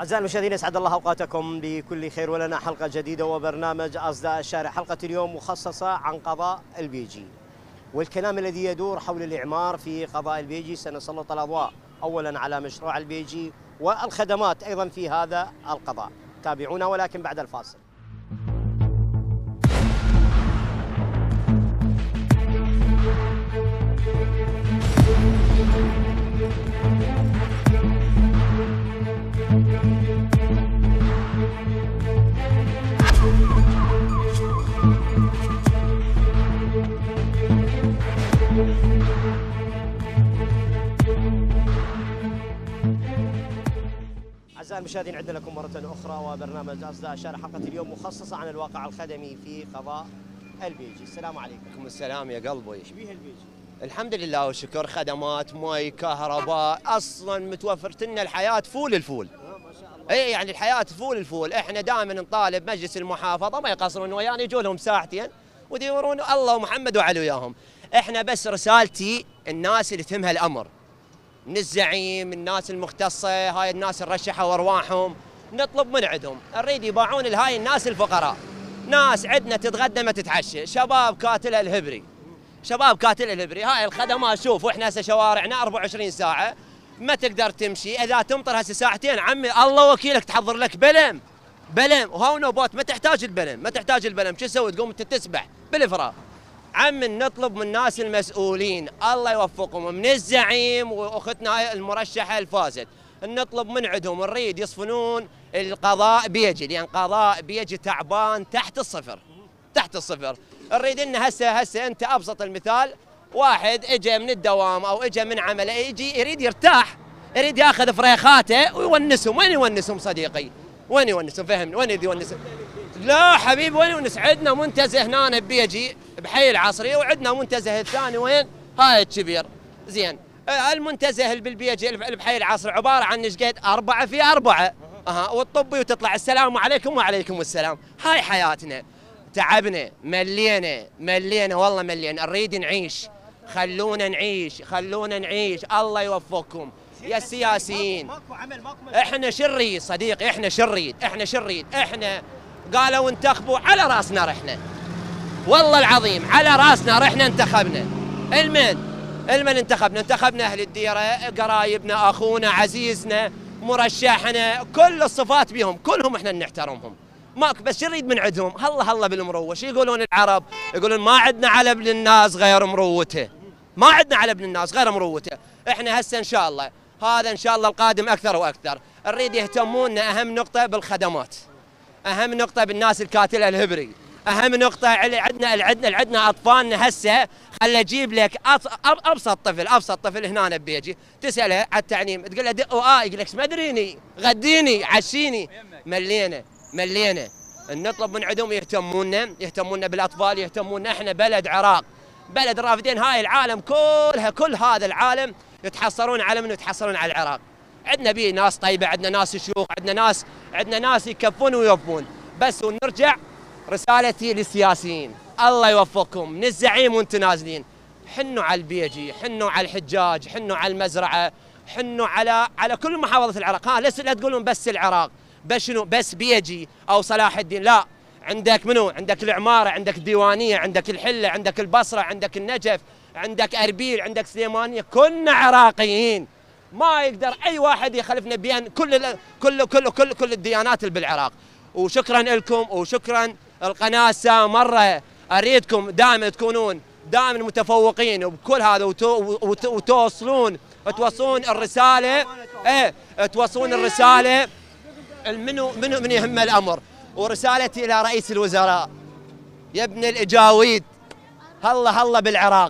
أعزائي المشاهدين، يسعد الله أوقاتكم بكل خير، ولنا حلقة جديدة وبرنامج أصداء الشارع. حلقة اليوم مخصصة عن قضاء البيجي والكلام الذي يدور حول الإعمار في قضاء البيجي. سنسلط الأضواء أولا على مشروع البيجي والخدمات أيضا في هذا القضاء. تابعونا ولكن بعد الفاصل. أعزائي المشاهدين، عندنا لكم مرة أخرى وبرنامج أصداء الشارع. حلقة اليوم مخصصة عن الواقع الخدمي في قضاء البيجي. السلام عليكم. عليكم السلام يا قلبي. ايش بيه البيجي؟ الحمد لله والشكر، خدمات مي كهرباء، اصلا متوفرت لنا الحياه فول الفول. ما شاء الله. اي يعني الحياه فول الفول. احنا دائما نطالب مجلس المحافظه ما يقصرون ويانا، يجوا لهم ساعتين ويدورون الله ومحمد وعلي وياهم. احنا بس رسالتي الناس اللي تهمها الامر، من الزعيم، الناس المختصه، هاي الناس الرشحوا ارواحهم، نطلب من عندهم نريد يباعون لهاي الناس الفقراء. ناس عندنا تتغدى ما تتعشى، شباب كاتله الهبري، شباب كاتله الهبري. هاي الخدمات شوف، واحنا هسه شوارعنا 24 ساعه ما تقدر تمشي، اذا تمطر هسه ساعتين عمي الله وكيلك تحضر لك بلم وهاو نوبات، ما تحتاج البلم، شو تسوي؟ تقوم تسبح بالفراغ. عم نطلب من الناس المسؤولين الله يوفقهم، من الزعيم واختنا هاي المرشحه الفازت، نطلب من عندهم نريد يصفنون القضاء بيجي، لان قضاء بيجي تعبان تحت الصفر. نريد ان هسه انت ابسط المثال، واحد اجى من الدوام او اجى من عمله، يجي يريد يرتاح، يريد ياخذ فريخاته ويونسهم. وين يونسهم صديقي؟ وين يونسهم؟ فهمني وين يريد يونسهم؟ لا حبيبي وين يونس؟ عندنا منتزه هنا بيجي بحي العصري، وعندنا منتزه الثاني وين؟ هاي الكبير. زين، المنتزه اللي بالبيجي بحي العصر عباره عن ايش قد؟ 4 في 4. والطبي وتطلع السلام عليكم وعليكم السلام. هاي حياتنا، تعبنا، ملينا والله ملينا، نريد نعيش. خلونا نعيش. الله يوفقكم يا السياسيين. ماكو عمل، ماكو مجال. احنا شريد صديقي، احنا شريد. احنا قالوا انتخبوا، على راسنا رحنا، والله العظيم على راسنا رحنا انتخبنا. المن انتخبنا اهل الديره، قرايبنا، اخونا، عزيزنا، مرشحنا، كل الصفات بهم، كلهم احنا نحترمهم. ماك بس نريد من عندهم هلا بالمروه. شو يقولون العرب؟ يقولون ما عندنا على ابن الناس غير مروته، احنا هسه ان شاء الله هذا ان شاء الله القادم اكثر واكثر. نريد يهتمون اهم نقطه بالخدمات، اهم نقطه بالناس الكاتله الهبري، اهم نقطه عندنا اطفالنا هسه. خل اجيب لك ابسط طفل هنا بيجي، تساله على التعليم، تقول له دق يقول لك ما ادريني، غديني، عشيني. ملينا. نطلب من عندهم يهتمونا بالاطفال، يهتمونا. احنا بلد عراق، بلد رافدين. هاي العالم كل هذا العالم يتحصرون على من؟ يتحصرون على العراق. عندنا بيه ناس طيبه، عندنا ناس شيوخ، عندنا ناس يكفون ويوفون. بس ونرجع رسالتي للسياسيين، الله يوفقكم، من الزعيم وانتم نازلين، حنوا على البيجي، حنوا على الحجاج، حنوا على المزرعه، حنوا على كل محافظه العراق. لا تقولون بس العراق، بس شنو؟ بس بيجي او صلاح الدين، لا. عندك منو؟ عندك العماره، عندك الديوانيه، عندك الحله، عندك البصره، عندك النجف، عندك اربيل، عندك سليمانيه. كلنا عراقيين، ما يقدر اي واحد يخالفنا بين كل الديانات اللي بالعراق. وشكرا لكم، وشكرا القناه مره. اريدكم دائما تكونون دائما متفوقين وبكل هذا، وتوصلون الرساله، توصلون الرساله من يهم الامر. ورسالتي الى رئيس الوزراء، يا ابن الاجاويد، هلا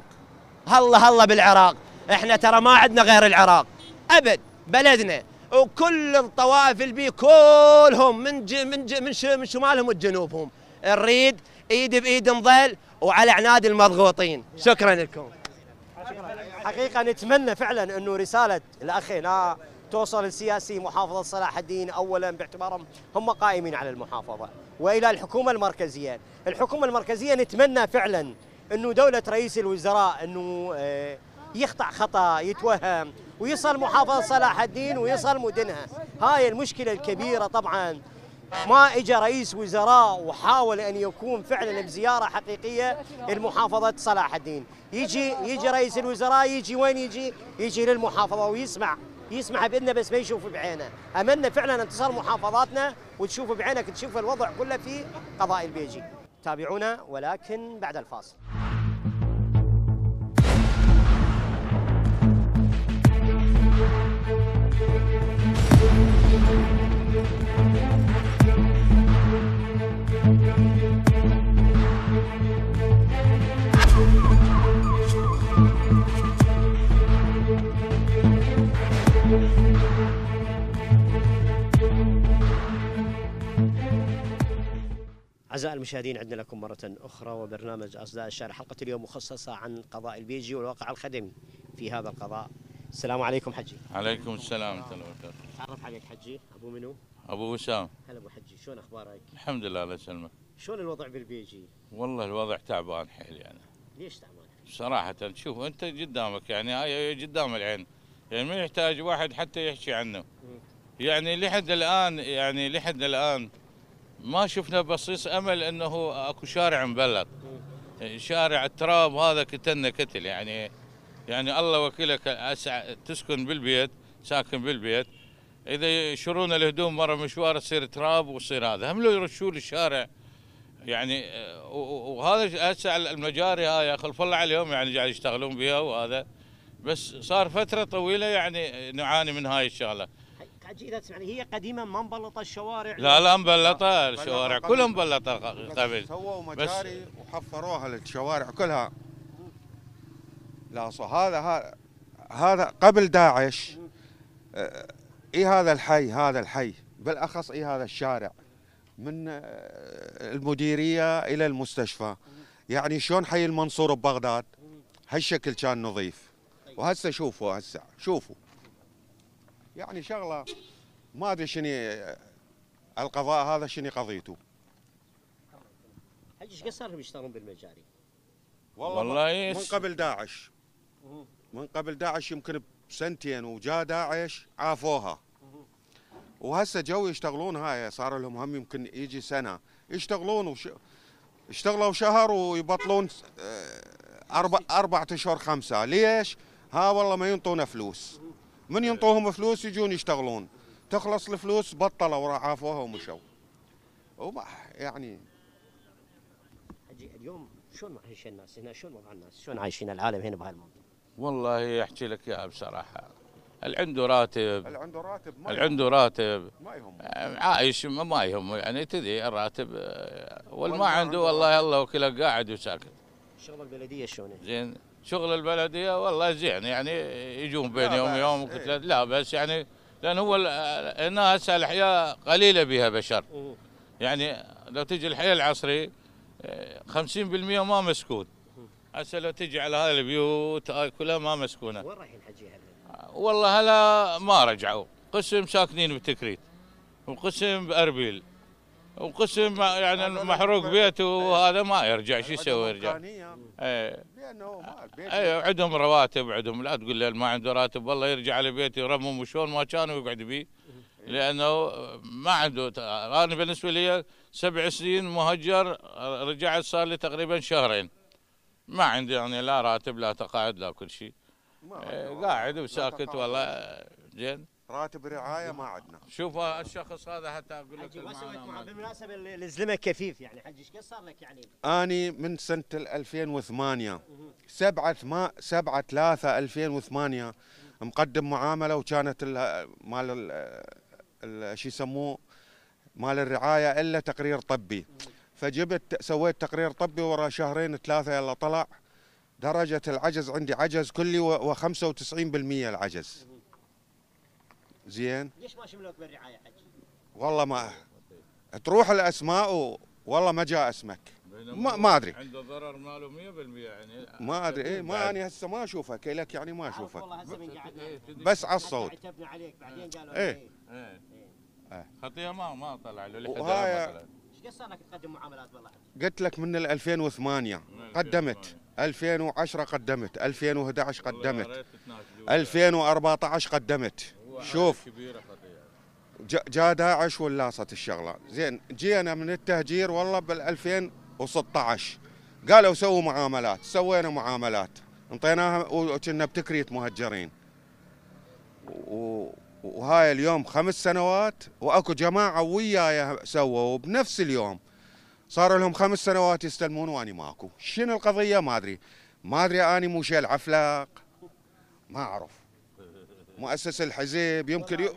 بالعراق. احنا ترى ما عندنا غير العراق ابد، بلدنا. وكل الطوائف البي كلهم من شمالهم وجنوبهم، نريد ايد بايد نظل وعلى عناد المضغوطين. شكرا لكم. حقيقة نتمنى فعلا انه رسالة الاخينا توصل لسياسي محافظة صلاح الدين اولا، باعتبارهم هم قائمين على المحافظة، والى الحكومة المركزية نتمنى فعلا انه دولة رئيس الوزراء انه يخطأ خطأ، يتوهم، ويصل محافظة صلاح الدين ويصل مدنها. هاي المشكلة الكبيرة. طبعا ما اجى رئيس وزراء وحاول ان يكون فعلا بزياره حقيقيه لمحافظه صلاح الدين. يجي رئيس الوزراء، يجي وين يجي للمحافظه ويسمع باذنه بس ما يشوف بعينه. املنا فعلا ان تصل محافظاتنا وتشوف بعينك، تشوف الوضع كله في قضاء البيجي. تابعونا ولكن بعد الفاصل. أعزائي المشاهدين، عندنا لكم مرة أخرى وبرنامج أصداء الشارع. حلقة اليوم مخصصة عن قضاء البيجي والواقع الخدمي في هذا القضاء. السلام عليكم حجي. عليكم السلام ورحمة الله وبركاته. تعرف عليك حجي، أبو منو؟ أبو وسام. هلا أبو حجي، شلون أخبارك؟ الحمد لله الله يسلمك. شلون الوضع بالبيجي؟ والله الوضع تعبان حيل يعني. ليش تعبان؟ صراحة شوف أنت قدامك يعني هاي قدام العين، يعني ما يحتاج واحد حتى يحكي عنه. يعني لحد الآن ما شفنا بصيص امل انه اكو شارع مبلط. شارع التراب هذا كتلنا كتل يعني الله وكيلك تسكن بالبيت، ساكن بالبيت، اذا يشرون الهدوم مره مشوار تصير تراب ويصير هذا هم لو يرشوا الشارع يعني. وهذا هسه المجاري هاي خلف الله عليهم يعني قاعد يشتغلون بها وهذا، بس صار فتره طويله يعني نعاني من هاي الشغله. حجي اذا تسمعني، هي قديما ما مبلطه الشوارع؟ لا مبلطه الشوارع كلها مبلطه قبل. سووا مجاري وحفروها للشوارع كلها. لا هذا قبل داعش. هذا الحي بالاخص هذا الشارع من المديريه الى المستشفى، يعني شلون حي المنصور ببغداد هالشكل كان نظيف. وهسه شوفوا يعني شغله ما ادري شنو القضاء هذا شنو قضيته. حجي ايش قد صار يشتغلون بالمجاري؟ والله من قبل داعش يمكن بسنتين، وجاء داعش عافوها. وهسه جو يشتغلون هاي، صار لهم هم يمكن يجي سنه يشتغلون اشتغلوا شهر ويبطلون 4 أشهر 5. ليش؟ والله ما ينطونا فلوس. من ينطوهم فلوس يجون يشتغلون، تخلص الفلوس بطلوا عافوها ومشوا. وما يعني حجي اليوم شلون عايشين الناس هنا؟ شلون وضع الناس؟ شلون عايشين العالم هنا بهالمنطقه؟ والله احكي لك اياها بصراحه، اللي عنده راتب ما يهم، عايش ما يهم يعني تدري الراتب، واللي ما عنده والله الله وكيله قاعد وساكت. شغل البلديه شلون؟ زين، شغل البلديه والله زين يعني يجون بين يوم ويوم وكتلة. لا بس يعني لان هو الناس الحياه قليله بها بشر. يعني لو تجي الحياه العصري 50% ما مسكون. هسه لو تجي على هاي البيوت هاي كلها ما مسكونه. وين رايحين حجي هلا؟ والله هلا ما رجعوا، قسم ساكنين بتكريت وقسم باربيل وقسم يعني محروق بيته وهذا ما يرجع. شو يسوي يرجع؟ اي عندهم رواتب، عندهم لا تقول له ما عنده راتب والله يرجع على بيته يرمم وشون ما كانوا يقعد بيه، لانه ما عنده. انا بالنسبه لي 7 سنين مهجر، رجعت صار لي تقريبا شهرين ما عندي يعني لا راتب لا تقاعد لا كل شيء. قاعد وساكت والله. زين، راتب رعايه ما عندنا. شوف الشخص هذا حتى اقول لك بالمناسبه الزلمه كفيف يعني. حجي ايش قد صار لك يعني؟ اني من سنه 2008 7/3/2008 مقدم معامله، وكانت مال شو يسموه مال الرعايه الا تقرير طبي. فجبت سويت تقرير طبي ورا 2 3 يلا طلع درجه العجز عندي عجز كلي و95% العجز. زين، ليش ما شملوك بالرعايه حجي؟ والله ما تروح الاسماء والله ما جاء اسمك. ما ادري عنده ضرر ماله 100% يعني ما ادري. ما اني هسه ما اشوفك لك يعني ما اشوفك والله هسه من قعدنا بس على الصوت عتبنا عليك بعدين قالوا خطيه ما طلع له لحد الان. ايش قد صار لك تقدم معاملات والله حجي؟ قلت لك من 2008 قدمت، 2010 قدمت، 2011 قدمت، 2014 قدمت. شوف جاء داعش ولاصت الشغله. زين جينا من التهجير والله بال 2016 قالوا سووا معاملات، سوينا معاملات انطيناها وكنا بتكريت مهجرين. وهاي اليوم 5 سنوات واكو جماعه وياي سووا بنفس اليوم صار لهم 5 سنوات يستلمون واني ماكو. شنو القضيه؟ ما ادري اني مو شيل عفلاق ما اعرف. مؤسس الحزب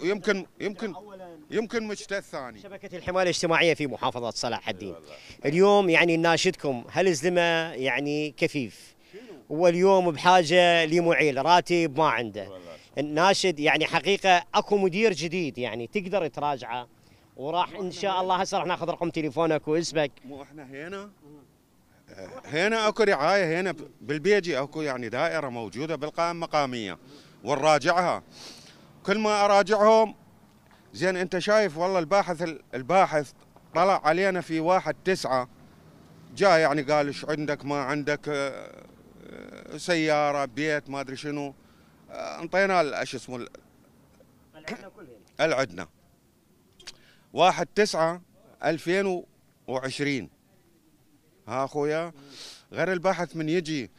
يمكن مجتهد ثاني. شبكة الحماية الاجتماعية في محافظة صلاح الدين اليوم يعني ناشدكم، هل الزلمة يعني كفيف واليوم بحاجة لمعيل، راتب ما عنده، الناشد يعني حقيقة اكو مدير جديد يعني تقدر تراجعه، وراح ان شاء الله هسه راح ناخذ رقم تليفونك واسمك. مو احنا هنا اكو رعاية، هنا بالبيجي اكو يعني دائرة موجودة بالقائمة مقامية ونراجعها. كل ما اراجعهم زين انت شايف والله الباحث طلع علينا في 1/9 جاء يعني قال ايش عندك ما عندك سيارة بيت ما ادري شنو، انطينا ايش اسمه العدنا 1/9/2020. ها اخويا غير الباحث من يجي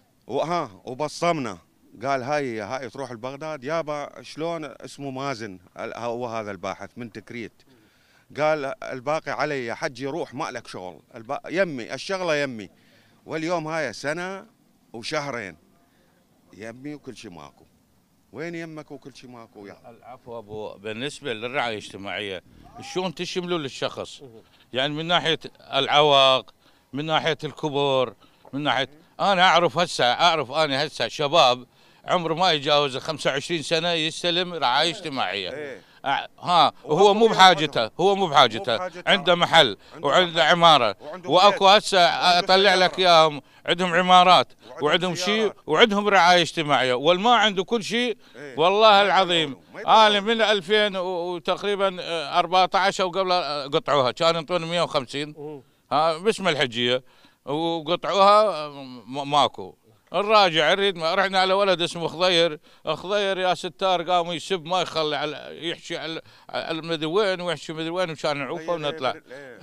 وبصمنا قال هاي تروح لبغداد يابا شلون اسمه مازن هو هذا الباحث من تكريت، قال الباقي علي يا حجي روح ما لك شغل يمي الشغله يمي. واليوم هاي 1 وشهرين يمي وكل شيء ماكو. وين يمك وكل شيء ماكو يا العفو ابو. بالنسبه للرعايه الاجتماعيه شلون تشملوا للشخص؟ يعني من ناحيه العوق، من ناحيه الكبر، من ناحيه انا اعرف هسه شباب عمره ما يتجاوز 25 سنه يستلم رعايه اجتماعيه. هو مو بحاجته، عنده محل وعنده عماره واكو هسه اطلع لك اياهم عندهم عمارات وعندهم شيء وعندهم رعايه اجتماعيه والما عنده كل شيء. والله العظيم انا من 2000 وتقريبا 14 او قبل قطعوها كانوا ينطون 150 باسم الحجيه وقطعوها ماكو. الراجع نريد رحنا على ولد اسمه خضير يا ستار قام يسب ما يخلي يحكي على المدري وين ويحكي مدري وين مشان نعوفه ونطلع.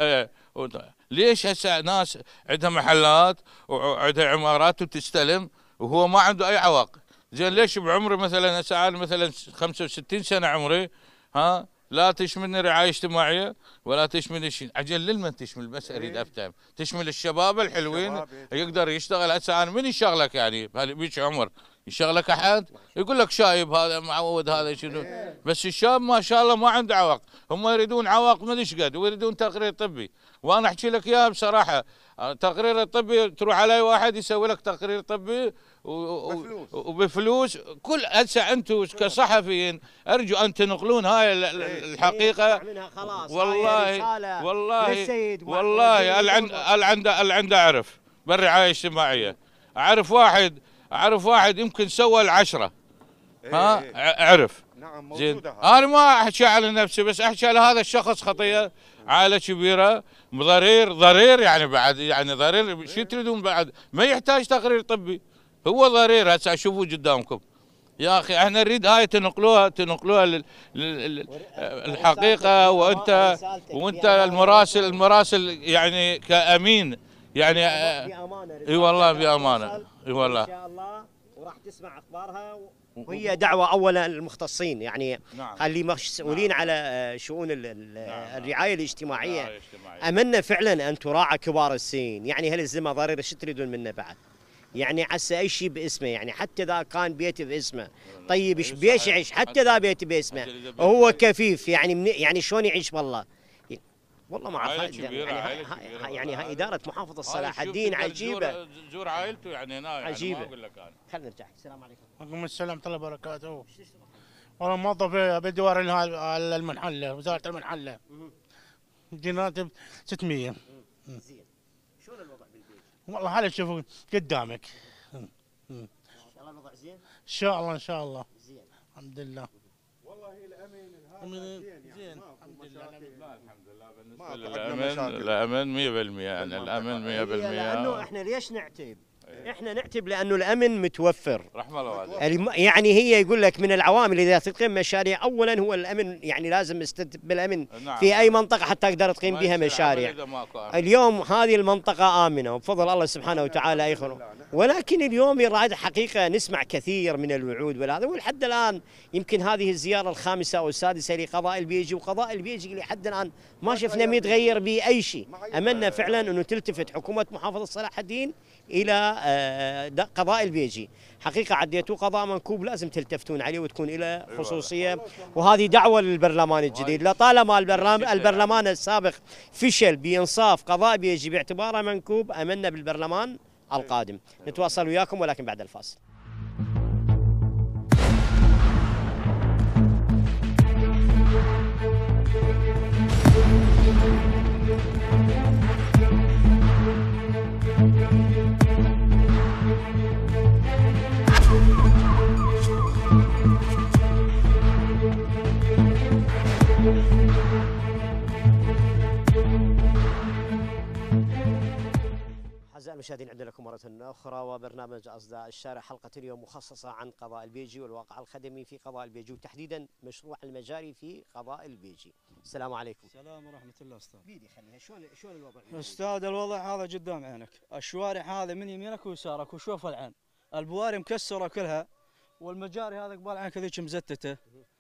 ليش هسه ناس عندها محلات وعندها عمارات وتستلم وهو ما عنده اي عواق؟ زين ليش بعمري مثلا هسه انا مثلا 65 سنه عمري لا تشملني رعايه اجتماعيه ولا تشمل شيء. عجل لمن تشمل؟ بس اريد افتهم. تشمل الشباب الحلوين يقدر يشتغل. هسه انا من يشغلك يعني بهيك عمر يشغلك احد؟ يقول لك شايب هذا معود هذا شنو. بس الشاب ما شاء الله ما عنده عواق. هم يريدون عواق من ايش قد ويريدون تقرير طبي. وانا احكي لك اياها بصراحه، التقرير الطبي تروح علي واحد يسوي لك تقرير طبي وبفلوس. كل هسه انتم كصحفيين ارجو ان تنقلون هاي الحقيقه. والله اللي عنده اعرف بالرعايه الاجتماعيه اعرف واحد يمكن سوى ال10 اعرف. نعم زين انا ما احكي على نفسي بس احكي على هذا الشخص خطيه عائله كبيره ضرير يعني بعد يعني ضرير. شو تريدون بعد؟ ما يحتاج تقرير طبي، هو ضرير. هسه شوفوا قدامكم يا اخي. احنا نريد هاي تنقلوها الحقيقه. وانت المراسل يعني كامين يعني بامانه. اي والله بامانه. اي والله ان شاء الله وراح تسمع اخبارها. وهي دعوه اولا للمختصين يعني اللي مسؤولين على شؤون الرعايه الاجتماعيه. امنا فعلا ان تراعى كبار السن. يعني هالزلمه ضرير ايش تريدون منه بعد؟ يعني عسى اي شيء باسمه، يعني حتى اذا كان بيته باسمه طيب ايش بيش يعيش؟ حتى اذا بيته باسمه وهو كفيف يعني شلون يعيش؟ والله ما اعرف. يعني هاي اداره محافظه صلاح الدين عجيبه. زور عائلته يعني هنا عجيبه. يعني ما اقول لك انا. خلينا نرجع. السلام عليكم. وعليكم السلام ورحمه الله وبركاته. والله موظف بدوار المنحله، وزاره المنحله. راتب 600. زين. شلون الوضع بالبيت؟ والله هذا شوفوا قدامك. ان شاء الله الوضع زين؟ ان شاء الله ان شاء الله. زين. الحمد لله. والله الامين زين الحمد لله. الحمد لله بالنسبه للامن 100% يعني الامن 100%. لانه احنا ليش نعتب؟ احنا نعتب لانه الامن متوفر. رحم الله والديك. يعني هي يقول لك من العوامل اذا تقيم مشاريع اولا هو الامن، يعني لازم بالامن في اي منطقه حتى تقدر تقيم بها مشاريع. اليوم هذه المنطقه امنه وبفضل الله سبحانه وتعالى ايخر، ولكن اليوم يراد حقيقه نسمع كثير من الوعود والهذا، ولحد الان يمكن هذه الزياره الخامسه او السادسه لقضاء البيجي، وقضاء البيجي لحد الان ما شفنا متغير باي شيء. املنا فعلا انه تلتفت حكومه محافظه صلاح الدين الى قضاء البيجي. حقيقه عديتوا قضاء منكوب لازم تلتفتون عليه وتكون له خصوصيه، وهذه دعوه للبرلمان الجديد. لطالما البرلمان السابق فشل بانصاف قضاء بيجي باعتباره منكوب، املنا بالبرلمان القادم. نتواصل وياكم ولكن بعد الفاصل. أعزائي المشاهدين، عندنا لكم مرة أخرى وبرنامج أصداء الشارع. حلقة اليوم مخصصة عن قضاء البيجي والواقع الخدمي في قضاء البيجي، وتحديدا مشروع المجاري في قضاء البيجي. السلام عليكم. السلام ورحمة الله. أستاذ بيدي خليها، شلون الوضع؟ أستاذ الوضع هذا قدام عينك، الشوارع هذا من يمينك ويسارك وشوف العين، البواري مكسرة كلها، والمجاري هذا قبال عينك هذيك مزتته،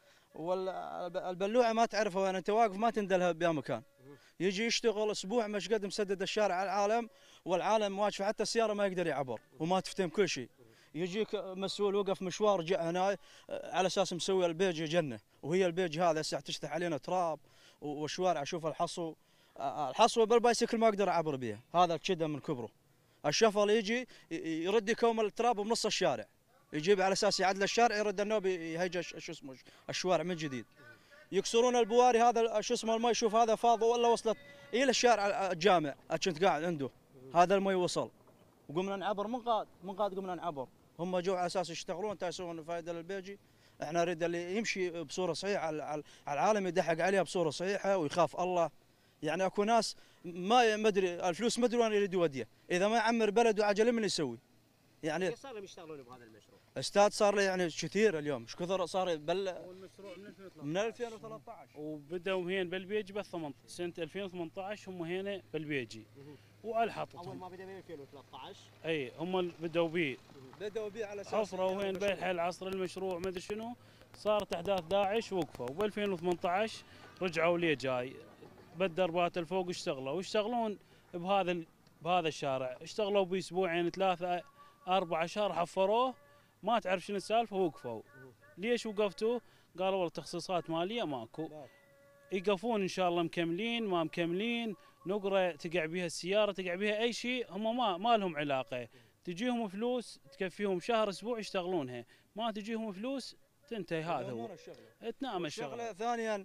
والبلوعة ما تعرفها وين انت واقف ما تندلها بيا مكان. يجي يشتغل اسبوع مش قد مسدد الشارع على العالم، والعالم واقف حتى السياره ما يقدر يعبر وما تفتهم كل شيء. يجيك مسؤول وقف مشوار جاء هنا على اساس مسوي البيج جنه، وهي البيج هذا هسه تشتح علينا تراب وشوارع. اشوف الحصوه بالبايسكل ما اقدر اعبر بها، هذا كذا من كبره. الشفل يجي يرد يكوم التراب بنص الشارع، يجيب على اساس يعدل الشارع، يرد النوب يهيج شو اسمه الشوارع من جديد. يكسرون البواري، هذا شو اسمه المي، شوف هذا فاض ولا وصلت الى الشارع الجامع كنت قاعد عنده، هذا المي وصل وقمنا نعبر من قاد قمنا نعبر. هم جو على اساس يشتغلون يسوون فائده للبيجي. احنا نريد اللي يمشي بصوره صحيحه على العالم، يدحق عليها بصوره صحيحه ويخاف الله. يعني اكو ناس ما ادري الفلوس ما ادري وين يريد يوديها، اذا ما يعمر بلد وعجله من يسوي؟ يعني صار لهم يشتغلون بهذا المشروع؟ استاذ صار لي يعني كثير اليوم، ايش كثر صار المشروع من 2013 وبدأوا هنا بالبيجي بس سنة 2018 هم هنا بالبيجي والحطتهم. اول ما بدا ب 2013 اي هم بدأوا بيه على اساس حفروا وين بالحي العصر المشروع ما ادري شنو، صارت احداث داعش وقفوا، وب 2018 رجعوا ليه جاي بالدربات الفوق يشتغلون بهذا الشارع. اشتغلوا باسبوعين 3 4 شهر حفروه، ما تعرف شنو السالفه ووقفوا. ليش وقفتوا؟ قالوا والله تخصيصات ماليه ماكو. يقفون ان شاء الله مكملين ما مكملين، نقره تقع بها السياره تقع بها اي شيء، هم ما لهم علاقه. تجيهم فلوس تكفيهم شهر اسبوع يشتغلونها، ما تجيهم فلوس تنتهي. هذا هو تنام الشغله. ثانيا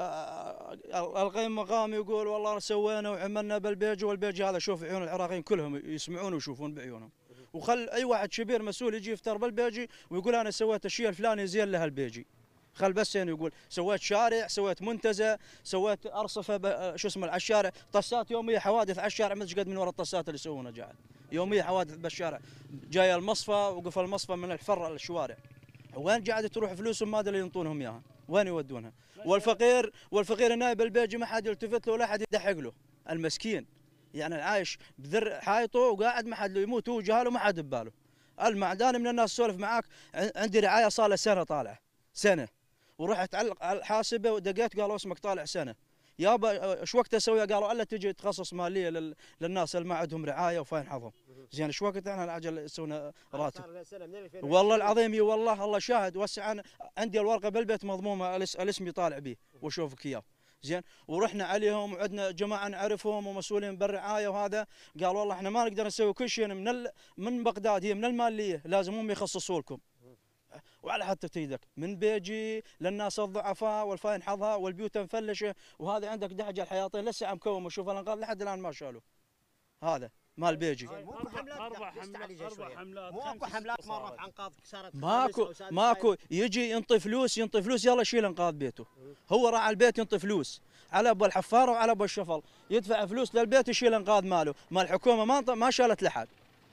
القيم مقام يقول والله سوينا وعملنا بالبيج، والبيج هذا شوف عيون العراقيين كلهم يسمعون ويشوفون بعيونهم. وخل اي واحد كبير مسؤول يجي يفتر بالبيجي ويقول انا سويت الشيء الفلاني زين له البيجي. خل بس يعني يقول سويت شارع، سويت منتزه، سويت ارصفه شو اسمه على الشارع، طسات يوميه حوادث على الشارع ما قد من ورا الطسات اللي يسوونها قاعد. يوميه حوادث بالشارع، جاي المصفى وقف المصفى من الفر الشوارع. وين قاعده تروح فلوسهم ما ادري ينطونهم اياها، وين يودونها؟ والفقير النايب البيجي ما حد يلتفت له ولا حد يدحق له، المسكين يعني عايش بذر حايطه وقاعد ما حد يموت هو جهاله ما حد بباله. المعداني من الناس سولف معاك، عندي رعايه صار له سنه طالعه سنه، ورحت على الحاسبه ودقيت قالوا اسمك طالع سنه يابا ايش وقت اسوي؟ قالوا الا تجي تخصص ماليه للناس اللي ما عندهم رعايه وفاين حظهم. زين ايش وقت احنا العجل يسوون راتب؟ والله العظيم والله الله شاهد وسع. عندي الورقه بالبيت مضمومه الاسم يطالع به واشوفك اياه. زين ورحنا عليهم وعندنا جماعه نعرفهم ومسؤولين بالرعايه وهذا، قال والله احنا ما نقدر نسوي كل شيء من بغداد، هي من الماليه لازم هم يخصصوا لكم. وعلى حتى ايدك من بيجي للناس الضعفاء والفاين حظها والبيوت مفلشه، وهذا عندك دحجه الحياطين لسه مكوم وشوف الانقاض لحد الان ما شالوا. هذا مال بيجي. أربع حملات مو اكو حملات ما رفع انقاض صارت ماكو يجي ينطي فلوس يلا شيل انقاض بيته. هو راح على البيت ينطي فلوس على ابو الحفاره وعلى ابو الشفل، يدفع فلوس للبيت يشيل انقاض ماله، مال الحكومه ما شالت لحد.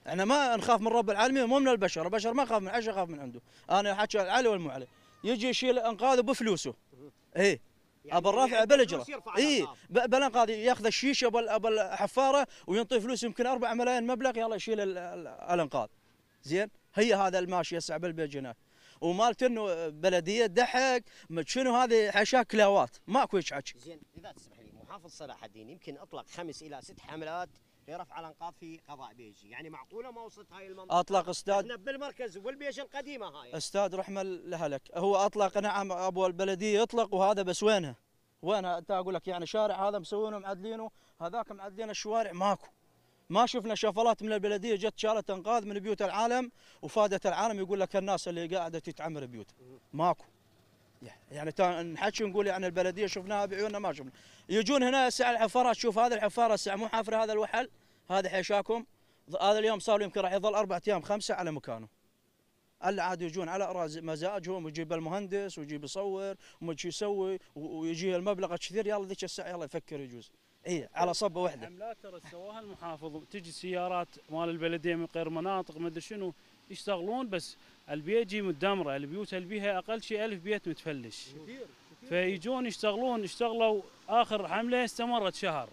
احنا ما نخاف من رب العالمين، مو من البشر، البشر ما خاف من عشان خاف من عنده. انا حكي علي والمو علي، يجي يشيل انقاذه بفلوسه. اي يعني ابى الرافع بالاجره. اي بالانقاذ ياخذ الشيشه بالحفاره وينطي فلوس يمكن 4 ملايين مبلغ، يلا يشيل الانقاذ. زين، هي هذا الماشي هسه بالبيج هناك. ومالت انه بلديه ضحك شنو هذه حشاك كلاوات، ماكو هيك حكي. زين، اذا تسمح لي، محافظ صلاح الدين يمكن اطلق 5 إلى 6 حملات لرفع الانقاض في قضاء بيجي، يعني معقوله ما وصلت هاي المنطقه؟ اطلق استاذ احنا بالمركز والبيج القديمه هاي. استاذ رحمه لها لك، هو اطلق، نعم ابو البلديه يطلق، وهذا بس وينها؟ وينها؟ انت اقول لك يعني شارع هذا مسوينه معدلينه، هذاك معدلين الشوارع ماكو. ما شفنا شفلات من البلديه جت شالت انقاذ من بيوت العالم وفادت العالم، يقول لك الناس اللي قاعده تتعمر بيوتها ماكو. يعني نحكي نقول يعني البلديه شفناها بعيوننا ما شفنا. يجون هنا ساعة الحفارات، شوف هذه الحفاره الساعه مو حافره هذا الوحل، هذا حيشاكم، هذا اليوم صار يمكن راح يظل 4 أيام 5 على مكانه. الا عاد يجون على مزاجهم، ويجيب المهندس ويجيب يصور ومش يسوي ويجي المبلغ كثير، يلا ذيك الساعه يلا يفكر يجوز. اي على صبه واحده. حملات ترى سواها المحافظ، تجي سيارات مال البلديه من غير مناطق ما ادري شنو يشتغلون، بس البيجي مدمره، البيوت اللي بيها اقل شيء 1000 بيت متفلش. فيجون يشتغلون، اشتغلوا اخر حمله استمرت شهر.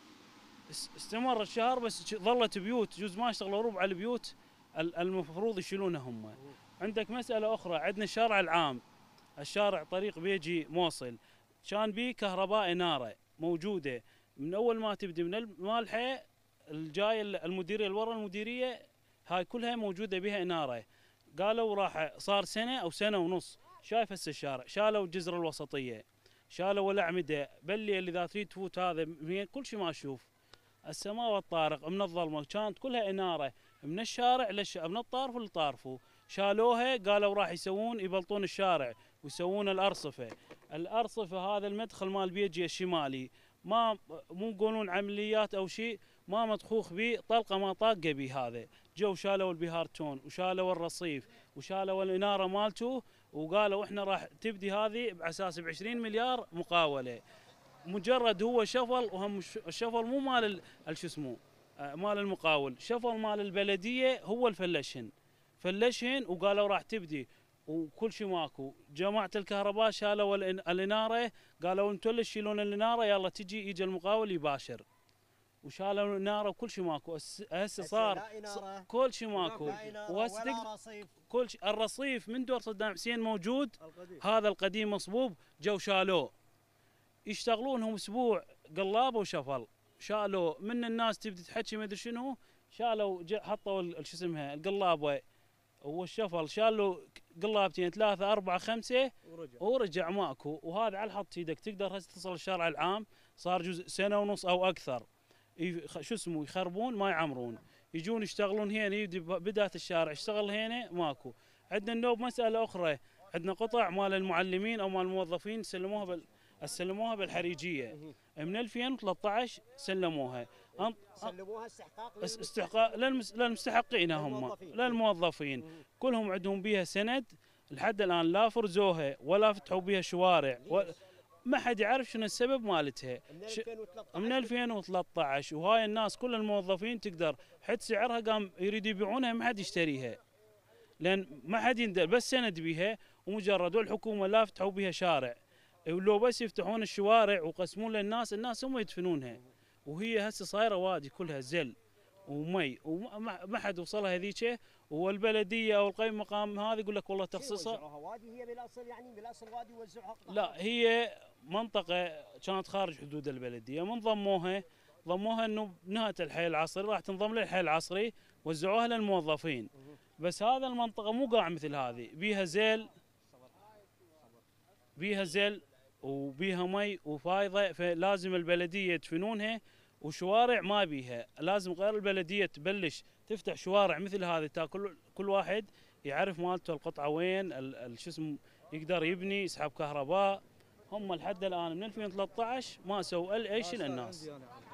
استمرت شهر بس ظلت بيوت جزء ما اشتغلوا ربع البيوت المفروض يشيلونها هم. عندك مساله اخرى، عندنا الشارع العام، الشارع طريق بيجي موصل، كان بيه كهرباء اناره موجوده من اول ما تبدي من المالحه الجايه المديريه لورا المديريه، هاي كلها موجوده بها اناره. قالوا راح صار سنه او سنه ونص، شايف هسه الشارع، شالوا الجزر الوسطيه، شالوا الاعمده، بالليل اذا تريد تفوت هذا كل شيء ما تشوف. السماء والطارق من الظلمه كانت كلها اناره من الشارع من الطارف للطارفه، شالوها قالوا راح يسوون يبلطون الشارع ويسوون الارصفه. الارصفه هذا المدخل مال بيجي الشمالي ما مو يقولون عمليات او شيء، ما مدخوخ به طلقه ما طاقه به. هذا جو شالوا البهارتون وشالوا الرصيف وشالوا الاناره مالته، وقالوا احنا راح تبدي هذه باساس ب 20 مليار مقاوله. مجرد هو شفل، وهم الشفل مو مال شو اسمه مال المقاول، شفل مال البلديه هو الفلشهن، فلشهن وقالوا راح تبدي وكل شيء ماكو. جماعه الكهرباء شالوا الاناره، قالوا انتم اللي تشيلون الاناره، يلا يجي المقاول يباشر، وشالوا الاناره وكل شيء ماكو. هسه صار كل شيء ماكو، وهسه كل شيء. الرصيف من دور صدام حسين موجود، هذا القديم مصبوب، جو شالوه يشتغلونهم اسبوع قلابه وشفل، شالوا من الناس تبدي تحكي ما ادري شنو، شالوا حطوا شو اسمها القلابه والشفل، شالوا قلابتين 3 4 5 ورجع ماكو. وهذا على الحط ايدك تقدر هسه تصل الشارع العام، صار جزء سنه ونص او اكثر شو اسمه يخربون ما يعمرون، يجون يشتغلون هنا، بدات الشارع يشتغل هنا ماكو. عندنا النوب مساله اخرى، عندنا قطع مال المعلمين او مال الموظفين سلموها بالحريجيه من 2013 سلموها استحقاق للمستحقين، هم للموظفين كلهم عندهم بيها سند لحد الان، لا فرزوها ولا فتحوا بيها شوارع ما حد يعرف شنو السبب مالتها من 2013. وهاي الناس كل الموظفين تقدر حد سعرها قام يريد يبيعونها ما حد يشتريها، لان ما حد يندر بس سند بيها، ومجرد والحكومه لا فتحوا بيها شارع، ولو بس يفتحون الشوارع وقسمون للناس، الناس هم يدفنونها. وهي هسه صايره وادي كلها زل ومي وما حد وصلها هذيك. والبلديه او القيم مقام هذه يقول لك والله تخصصها وادي، هي بالاصل يعني بالاصل وادي وزعوها. لا، هي منطقه كانت خارج حدود البلديه، من ضموها انه بنهايه الحي العصري راح تنضم للحي العصري، وزعوها للموظفين. بس هذا المنطقه مو قاع مثل هذه، بيها زل وبيها مي وفايضه، فلازم البلديه يدفنونها، وشوارع ما بيها، لازم غير البلديه تبلش تفتح شوارع مثل هذه، كل واحد يعرف مالته القطعه وين شو اسمه يقدر يبني يسحب كهرباء. هم لحد الان من 2013 ما سووا اي شيء للناس.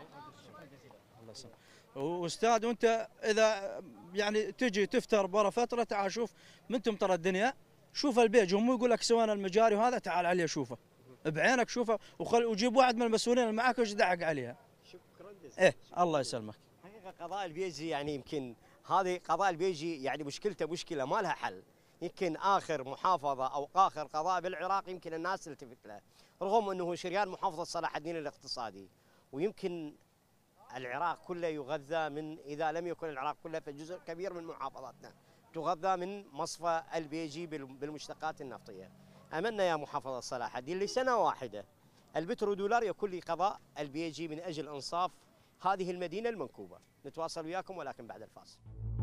واستاذ وانت اذا يعني تجي تفتر برا فتره، تعال شوف منتم ترى الدنيا، شوف البيج، هم يقول لك سوينا المجاري وهذا، تعال عليه شوفه بعينك شوفه، وجيب واحد من المسؤولين اللي معك ويدعك عليها. شكرا جزيلا. ايه الله يسلمك. حقيقه قضاء البيجي يعني يمكن هذه قضاء البيجي يعني مشكلته مشكله ما لها حل. يمكن اخر محافظه او اخر قضاء بالعراق يمكن الناس تلتفت له، رغم انه شريان محافظه صلاح الدين الاقتصادي، ويمكن العراق كله يغذى من، اذا لم يكن العراق كله فجزء كبير من محافظاتنا تغذى من مصفى البيجي بالمشتقات النفطيه. املنا يا محافظه صلاح الدين لسنه واحده البترودولار يكون لقضاء البيجي من اجل انصاف هذه المدينه المنكوبه. نتواصل وياكم ولكن بعد الفاصل.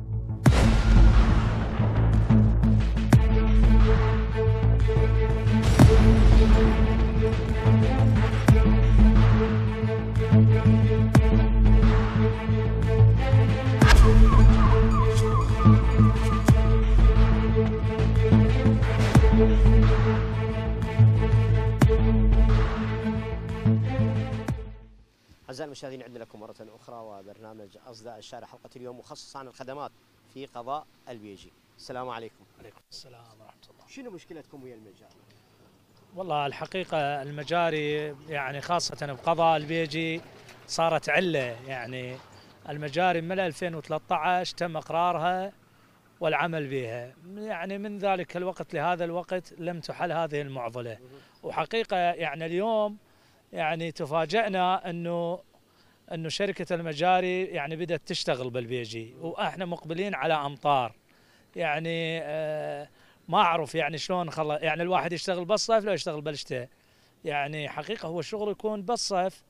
أعزائي المشاهدين، عندنا لكم مرة أخرى وبرنامج أصداء الشارع، حلقة اليوم مخصص عن الخدمات في قضاء البيجي. السلام عليكم. عليكم السلام ورحمة الله. شنو مشكلتكم ويا المجاري؟ والله الحقيقة المجاري يعني خاصة بقضاء البيجي صارت علة، يعني المجاري من 2013 تم إقرارها والعمل بها، يعني من ذلك الوقت لهذا الوقت لم تحل هذه المعضلة. وحقيقة يعني اليوم يعني تفاجأنا انه شركة المجاري يعني بدأت تشتغل بالبيجي، واحنا مقبلين على امطار. يعني ما اعرف يعني شلون يعني الواحد يشتغل بالصيف لو يشتغل بالشتاء. يعني حقيقة هو الشغل يكون بالصيف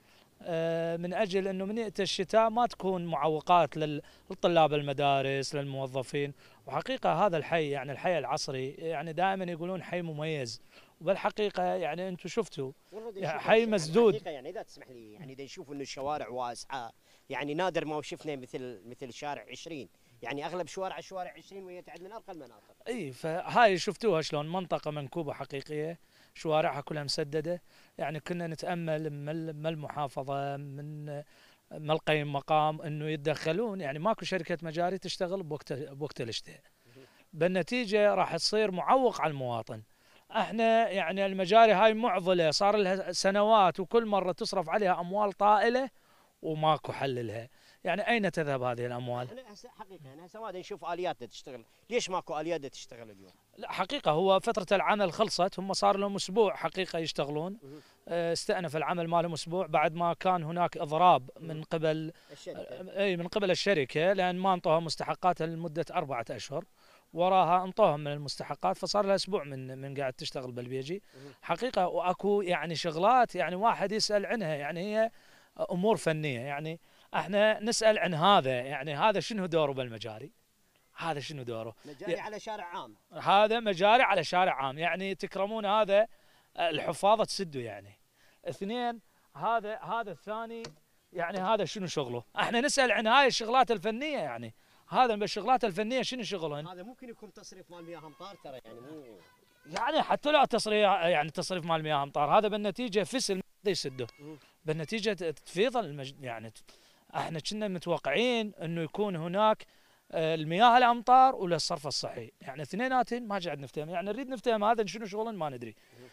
من اجل انه من يأتي الشتاء ما تكون معوقات للطلاب المدارس للموظفين. وحقيقة هذا الحي يعني الحي العصري يعني دائما يقولون حي مميز، وبالحقيقة يعني انتم شفتوا يعني حي مسدود. يعني اذا تسمح لي يعني دا نشوف انه الشوارع واسعة، يعني نادر ما شفنا مثل شارع 20، يعني اغلب الشوارع 20 وهي تعد من ارقى المناطق. اي فهاي شفتوها شلون منطقة منكوبة حقيقية، شوارعها كلها مسددة. يعني كنا نتأمل من المحافظة من القيم مقام انه يتدخلون، يعني ماكو شركة مجاري تشتغل بوقت الشتاء، بالنتيجة راح تصير معوق على المواطن. احنا يعني المجاري هاي معضلة صار لها سنوات، وكل مرة تصرف عليها اموال طائلة وماكو حل لها. يعني اين تذهب هذه الاموال؟ احنا هسه حقيقة انا هسه ما نشوف اليات تشتغل، ليش ماكو اليات تشتغل اليوم؟ لا حقيقة هو فترة العمل خلصت، هم صار لهم اسبوع حقيقة يشتغلون. استأنف العمل مالهم اسبوع بعد ما كان هناك اضراب من قبل الشركة. من قبل الشركة، لان ما انطوها مستحقاتها لمدة 4 أشهر، وراها انطوهم من المستحقات، فصار لها اسبوع من قاعد تشتغل بالبيجي. حقيقة واكو يعني شغلات يعني واحد يسأل عنها، يعني هي امور فنية. يعني احنا نسأل عن هذا، يعني هذا شنو دوره بالمجاري؟ هذا شنو دوره؟ مجاري على شارع عام. هذا مجاري على شارع عام، يعني تكرمون هذا الحفاظة تسده. يعني اثنين هذا الثاني، يعني هذا شنو شغله؟ احنا نسأل عن هاي الشغلات الفنية، يعني هذا بالشغلات الفنية شنو شغلهن؟ هذا ممكن يكون تصريف مال مياه امطار ترى، يعني مو يعني حتى لا تصريف مال مياه امطار، هذا بالنتيجة فسل يسده، بالنتيجة تفيض يعني احنا كنا متوقعين انه يكون هناك المياه الامطار ولا الصرف الصحي، يعني اثنيناتهم ما قاعد نفتهم. يعني نريد نفتهم هذا شنو شغلهم ما ندري.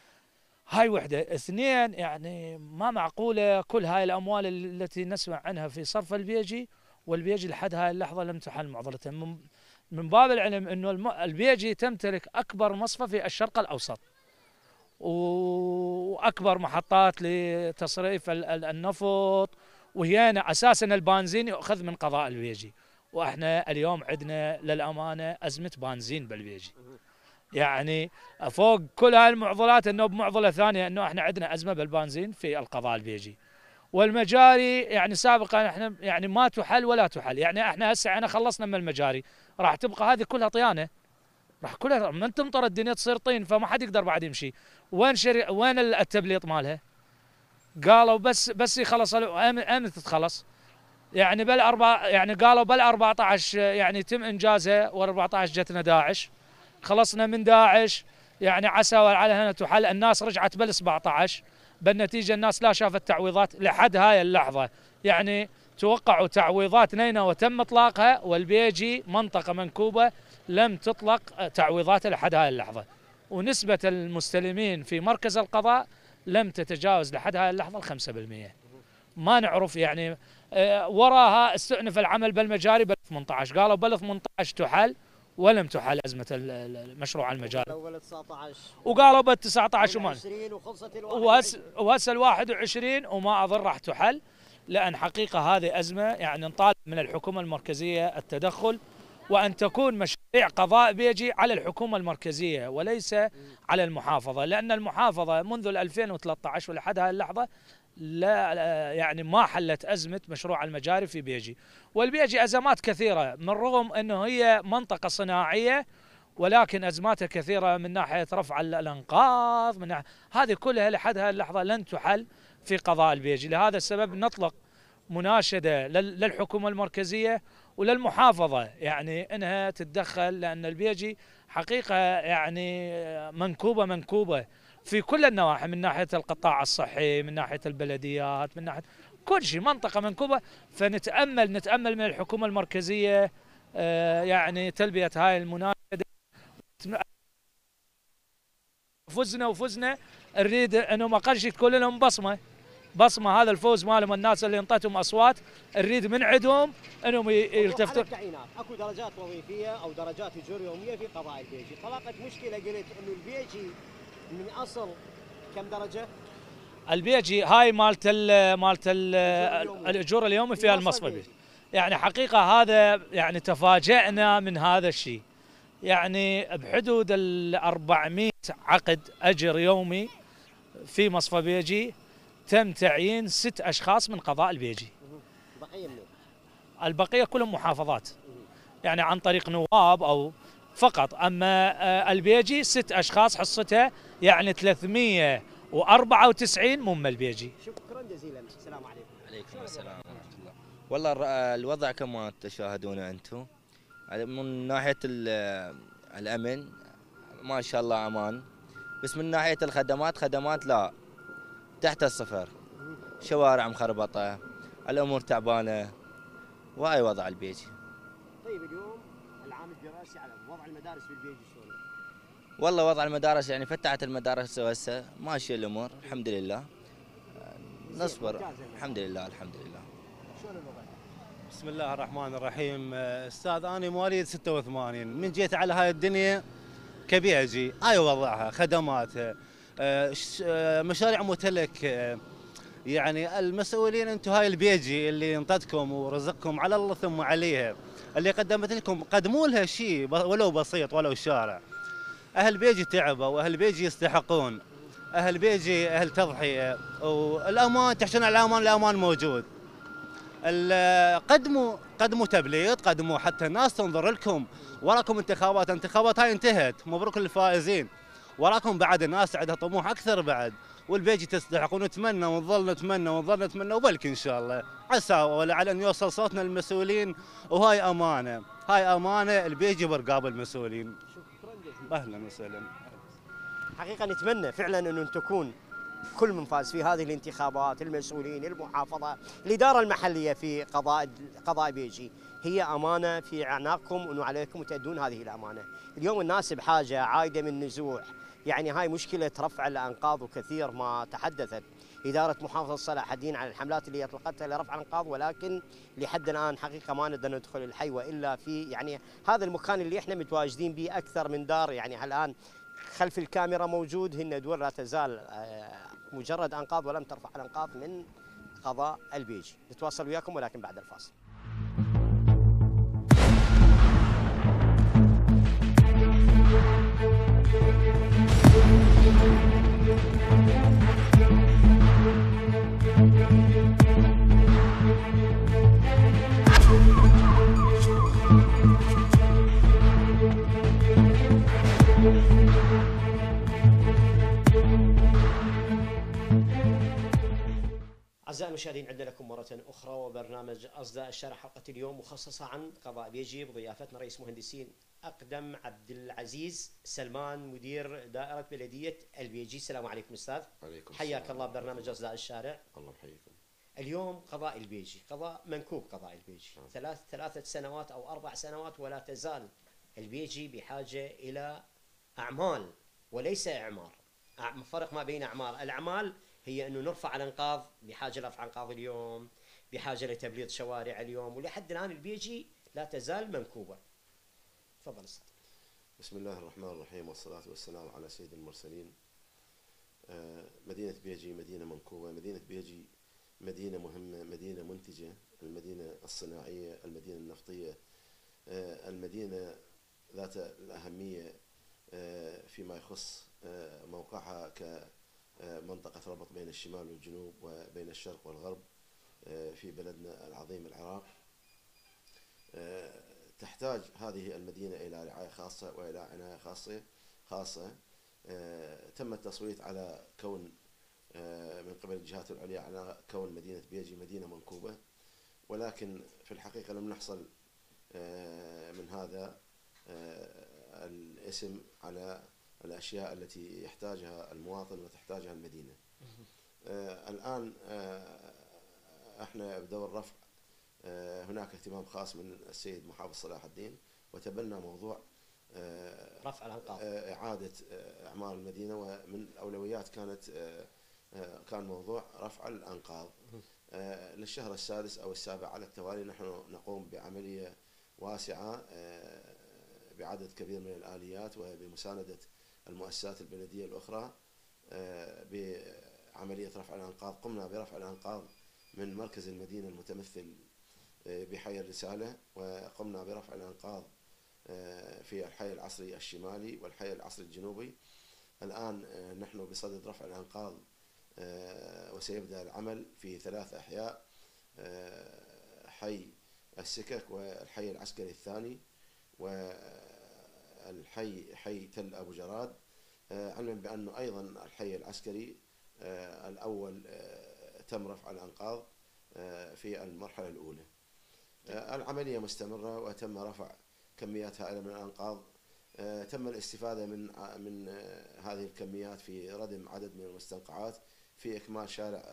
هاي وحده. اثنين، يعني ما معقوله كل هاي الاموال التي نسمع عنها في صرف البيجي، والبيجي لحد هاي اللحظه لم تحل معضلته. من باب العلم انه البيجي تمتلك اكبر مصفى في الشرق الاوسط، واكبر محطات لتصريف النفط، وهي اساسا البنزين يؤخذ من قضاء البيجي. واحنا اليوم عندنا للامانه ازمه بنزين بالبيجي. يعني فوق كل هاي المعضلات انه بمعضله ثانيه انه احنا عندنا ازمه بالبنزين في القضاء البيجي. والمجاري يعني سابقا احنا يعني ما تحل ولا تحل. يعني احنا هسه احنا خلصنا من المجاري، راح تبقى هذه كلها طيانه، راح كلها من تمطر الدنيا تصير طين، فما حد يقدر بعد يمشي. وين التبليط مالها؟ قالوا بس يخلصوا. امتى تتخلص؟ يعني يعني قالوا بال14 يعني يتم انجازها، وال14 جتنا داعش، خلصنا من داعش، يعني عسى على هنا تحل. الناس رجعت بال17، بالنتيجه الناس لا شافت تعويضات لحد هاي اللحظه. يعني توقعوا تعويضات نينا وتم اطلاقها، والبيجي منطقه منكوبه لم تطلق تعويضات لحد هاي اللحظه. ونسبه المستلمين في مركز القضاء لم تتجاوز لحد هاي اللحظه 5%. ما نعرف يعني وراها استئنف العمل بالمجاري بال 18، قالوا بال 18 تحل ولم تحل أزمة مشروع المجاري، وقالوا بال 19 وما، وهسه ال 21 وما أظن راح تحل، لأن حقيقة هذه أزمة يعني نطالب من الحكومة المركزية التدخل، وأن تكون مشاريع قضاء بيجي على الحكومة المركزية وليس على المحافظة، لأن المحافظة منذ 2013 ولحد هذه اللحظة لا يعني ما حلت أزمة مشروع المجاري في بيجي. والبيجي أزمات كثيرة، من رغم أنه هي منطقة صناعية ولكن أزماتها كثيرة من ناحية رفع الأنقاض، من هذه كلها لحد هذه اللحظة لن تحل في قضاء البيجي. لهذا السبب نطلق مناشدة للحكومة المركزية وللمحافظة يعني انها تتدخل، لان البيجي حقيقة يعني منكوبة في كل النواحي، من ناحية القطاع الصحي، من ناحية البلديات، من ناحية كل شيء، منطقة منكوبة. فنتأمل من الحكومة المركزية يعني تلبية هاي المناشدة. فزنا نريد انه ما قلش تكون لهم بصمه هذا الفوز مالهم، الناس اللي انطتهم اصوات نريد من عندهم انهم يلتفتوا. اكو درجات وظيفيه او درجات اجور يوميه في قضاء البيجي، طلقت مشكله قلت انه البيجي من اصل كم درجه؟ البيجي هاي مالت الاجور اليومي فيها المصببي، يعني حقيقه هذا يعني تفاجئنا من هذا الشيء، يعني بحدود ال 400 عقد اجر يومي في مصفى بيجي تم تعيين 6 أشخاص من قضاء البيجي. البقية كلهم محافظات، يعني عن طريق نواب أو فقط. أما البيجي 6 أشخاص حصتها يعني 394 من البيجي. شكرا جزيلا، السلام عليكم. عليكم السلام ورحمة الله. والله الوضع كما تشاهدونه أنتم من ناحية الأمن ما شاء الله أمان، بس من ناحية خدمات لا، تحت الصفر، شوارع مخربطة، الأمور تعبانة، وهاي وضع البيجي. طيب اليوم العام الدراسي على وضع المدارس في البيجي شلون؟ والله وضع المدارس يعني فتحت المدارس وهسه ماشية الأمور الحمد لله، نصبر الحمد لله. شلون الوضع؟ بسم الله الرحمن الرحيم. أستاذ أنا مواليد 86، من جيت على هاي الدنيا كبيجي هاي وضعها، خدماتها، مشاريع متلك، يعني المسؤولين انتم هاي البيجي اللي انطتكم ورزقكم على الله ثم عليها، اللي قدمت لكم قدموا لها شيء ولو بسيط ولو شارع. اهل بيجي تعبوا واهل بيجي يستحقون، اهل بيجي اهل تضحيه، والامان تحشون على الامان موجود. قدموا تبليط، قدموا حتى الناس تنظر لكم، وراكم انتخابات هاي انتهت، مبروك للفائزين، وراكم بعد الناس عندها طموح اكثر بعد، والبيجي تستحقون. نتمنى ونظل نتمنى وبلك ان شاء الله عسى ولعل ان يوصل صوتنا للمسؤولين، وهاي امانه البيجي برقاب المسؤولين. شكرا جزيلا. اهلا وسهلا. حقيقه نتمنى فعلا انه تكون كل من فاز في هذه الانتخابات، المسؤولين، المحافظه، الاداره المحليه في قضاء بيجي، هي امانه في اعناقكم وانه عليكم تؤدون هذه الامانه. اليوم الناس بحاجه عايده من نزوح، يعني هاي مشكله رفع الانقاض، وكثير ما تحدثت اداره محافظه صلاح الدين عن الحملات اللي اطلقتها لرفع الانقاض، ولكن لحد الان حقيقه ما نقدر ندخل الحي والا في يعني هذا المكان اللي احنا متواجدين به اكثر من دار، يعني الان خلف الكاميرا موجود، هن دور لا تزال مجرد انقاض ولم ترفع الانقاض من قضاء البيجي. نتواصل وياكم ولكن بعد الفاصل. أعزائي المشاهدين، عندنا لكم مرة أخرى وبرنامج أصداء الشارع، حلقة اليوم مخصصة عن قضاء بيجي، بضيافتنا رئيس مهندسين أقدم عبد العزيز سلمان، مدير دائرة بلدية البيجي. السلام عليكم أستاذ. عليكم حياك السلام. الله ببرنامج أصداء الشارع. الله يحييكم. اليوم قضاء البيجي قضاء منكوب، قضاء البيجي ثلاث سنوات أو 4 سنوات، ولا تزال البيجي بحاجة إلى أعمال وليس إعمار. فرق ما بين أعمال، الأعمال هي أنه نرفع الأنقاض، بحاجة لرفع أنقاض اليوم، بحاجة لتبليط شوارع اليوم، ولحد الآن البيجي لا تزال منكوبة. تفضل أستاذ. بسم الله الرحمن الرحيم، والصلاة والسلام على سيد المرسلين. مدينة بيجي مدينة منكوبة، مدينة بيجي مدينة مهمة، مدينة منتجة، المدينة الصناعية، المدينة النفطية، المدينة ذات الأهمية فيما يخص موقعها كمنطقة ربط بين الشمال والجنوب وبين الشرق والغرب في بلدنا العظيم العراق. تحتاج هذه المدينة إلى رعاية خاصة وإلى عناية خاصة. تم التصويت على كون من قبل الجهات العليا على كون مدينة بيجي مدينة منكوبة، ولكن في الحقيقة لم نحصل من هذا الاسم على الأشياء التي يحتاجها المواطن وتحتاجها المدينة. الآن احنا بدور رفع، هناك اهتمام خاص من السيد محافظ صلاح الدين، وتبنى موضوع رفع الأنقاض، إعادة أعمار المدينة، ومن الأولويات كان موضوع رفع الأنقاض. للشهر السادس أو السابع على التوالي نحن نقوم بعملية واسعة بعدد كبير من الآليات وبمساندة المؤسسات البلدية الأخرى بعملية رفع الأنقاض. قمنا برفع الأنقاض من مركز المدينة المتمثل بحي الرسالة، وقمنا برفع الأنقاض في الحي العصري الشمالي والحي العصري الجنوبي. الآن نحن بصدد رفع الأنقاض، وسيبدأ العمل في 3 أحياء: حي السكك والحي العسكري الثاني حي تل أبو جراد، علما بأنه أيضا الحي العسكري الأول تم رفع الأنقاض في المرحلة الأولى. العملية مستمرة وتم رفع كميات هائلة من الأنقاض. تم الاستفادة من هذه الكميات في ردم عدد من المستنقعات في إكمال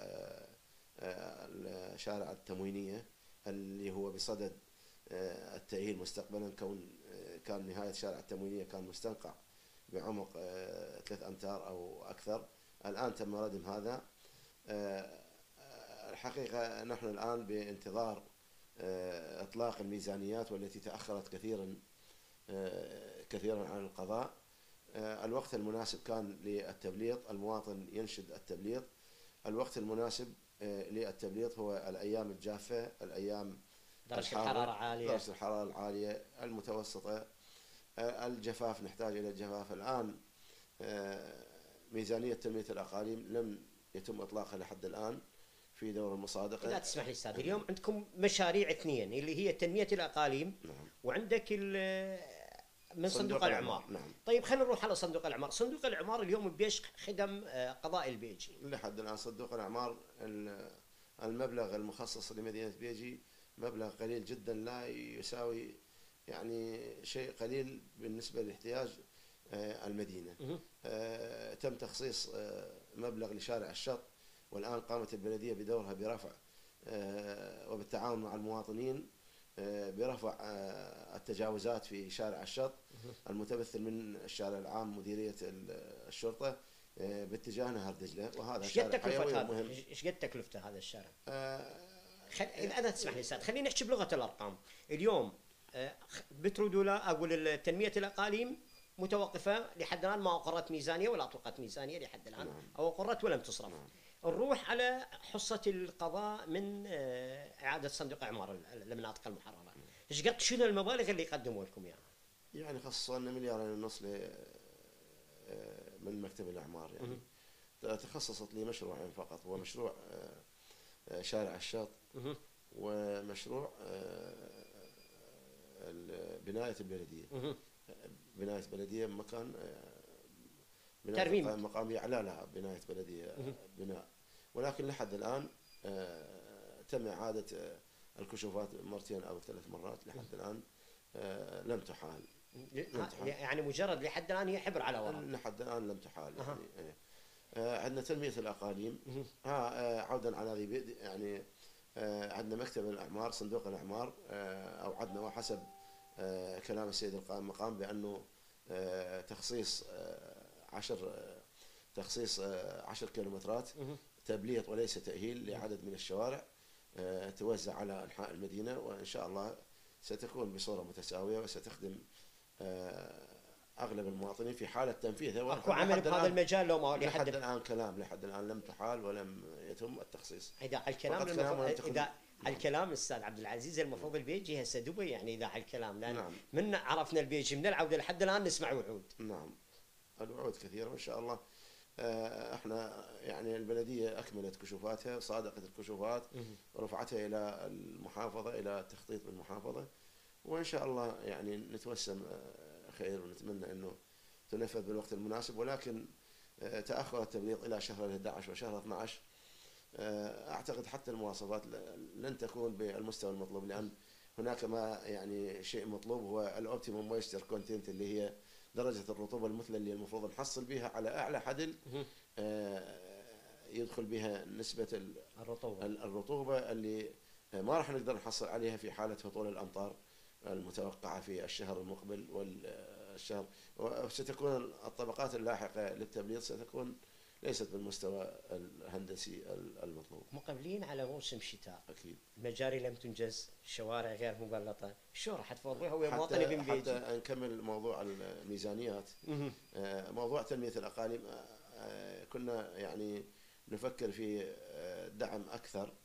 شارع التموينية اللي هو بصدد التأهيل مستقبلا، كان نهاية شارع التموينية كان مستنقع بعمق 3 أمتار أو أكثر. الآن تم ردم هذا. الحقيقة نحن الآن بانتظار إطلاق الميزانيات، والتي تأخرت كثيرا عن القضاء. الوقت المناسب كان للتبليط، المواطن ينشد التبليط. الوقت المناسب للتبليط هو الأيام الجافة، الأيام درجة الحرارة عالية، درجة الحرارة العالية، المتوسطة، الجفاف، نحتاج إلى الجفاف. الآن ميزانية تنمية الأقاليم لم يتم إطلاقها لحد الآن في دور المصادقة. لا تسمح لي أستاذ، اليوم عندكم مشاريع 2 اللي هي تنمية الأقاليم، نعم، وعندك من صندوق الإعمار. نعم. طيب خلينا نروح على صندوق الإعمار. صندوق الإعمار اليوم بيش خدم قضاء البيجي. لحد الآن صندوق الإعمار المبلغ المخصص لمدينة بيجي مبلغ قليل جدا، لا يساوي يعني شيء قليل بالنسبة لاحتياج المدينة. تم تخصيص مبلغ لشارع الشط، والآن قامت البلدية بدورها برفع وبالتعاون مع المواطنين برفع التجاوزات في شارع الشط المتمثل من الشارع العام مديرية الشرطة باتجاه نهر دجلة، وهذا شارع حيوي ومهم. ايش قد تكلفته هذا الشارع؟ إذا أنا تسمح لي أستاذ، خلينا نحكي بلغة الأرقام. اليوم بترودولا أقول تنمية الأقاليم متوقفة لحد الآن، ما أقرت ميزانية ولا أطلقت ميزانية لحد الآن، أو أقرت ولم تصرف. نروح على حصة القضاء من إعادة صندوق إعمار المناطق المحررة. إيش قد شنو المبالغ اللي يقدموا لكم إياها؟ يعني خصصوا لنا 2.5 مليار من مكتب الأعمار. يعني تخصصت لي مشروعين فقط، هو مشروع شارع الشط، ومشروع بناية البلدية. بناية بلدية مكان ترميم مقام يعلى لها بناية بلدية بناء، ولكن لحد الآن تم إعادة الكشوفات 2 أو 3 مرات لحد الآن لم تحال. يعني مجرد لحد الآن هي حبر على ورق، لحد الآن لم تحال. يعني عندنا تنمية الأقاليم. عودا على ذي، يعني عندنا مكتب الأعمار، صندوق الأعمار أوعدنا وحسب كلام السيد القائم المقام بأنه تخصيص 10 كيلومترات تبليط وليس تأهيل لعدد من الشوارع. توزع على أنحاء المدينة، وإن شاء الله ستكون بصورة متساوية وستخدم أغلب المواطنين في حالة تنفيذها. اكو عمل بهذا المجال لو ما لحد الآن كلام، لحد الآن لم تحال ولم يتم التخصيص. إذا على الكلام إذا على الكلام أستاذ عبد العزيز المفروض البيجي هسه دبي، يعني إذا على الكلام، لأن نعم. من عرفنا البيجي من العودة لحد الآن نسمع وعود. نعم، الوعود كثيرة وإن شاء الله. احنا يعني البلدية أكملت كشوفاتها، صادقت الكشوفات ورفعتها إلى المحافظة، إلى التخطيط بالمحافظة، وإن شاء الله يعني نتوسم خير ونتمنى أنه تنفذ بالوقت المناسب. ولكن تأخر التبليط إلى شهر 11 وشهر 12 أعتقد حتى المواصفات لن تكون بالمستوى المطلوب، لأن هناك ما يعني شيء مطلوب هو الأوبتيموم مويستر كونتنت، اللي هي درجة الرطوبة المثلى اللي المفروض نحصل بها على أعلى حدل يدخل بها نسبة الرطوبة اللي ما راح نقدر نحصل عليها في حالة هطول الأمطار المتوقعة في الشهر المقبل والشهر. وستكون الطبقات اللاحقة للتبليط ستكون ليست بالمستوى الهندسي المطلوب. مقبلين على موسم شتاء، أكيد المجاري لم تنجز، الشوارع غير مبلطة، شو راح تفضلوها ويا مواطني بن بيجي؟ حتى نكمل موضوع الميزانيات، موضوع تنمية الأقاليم كنا يعني نفكر في دعم أكثر،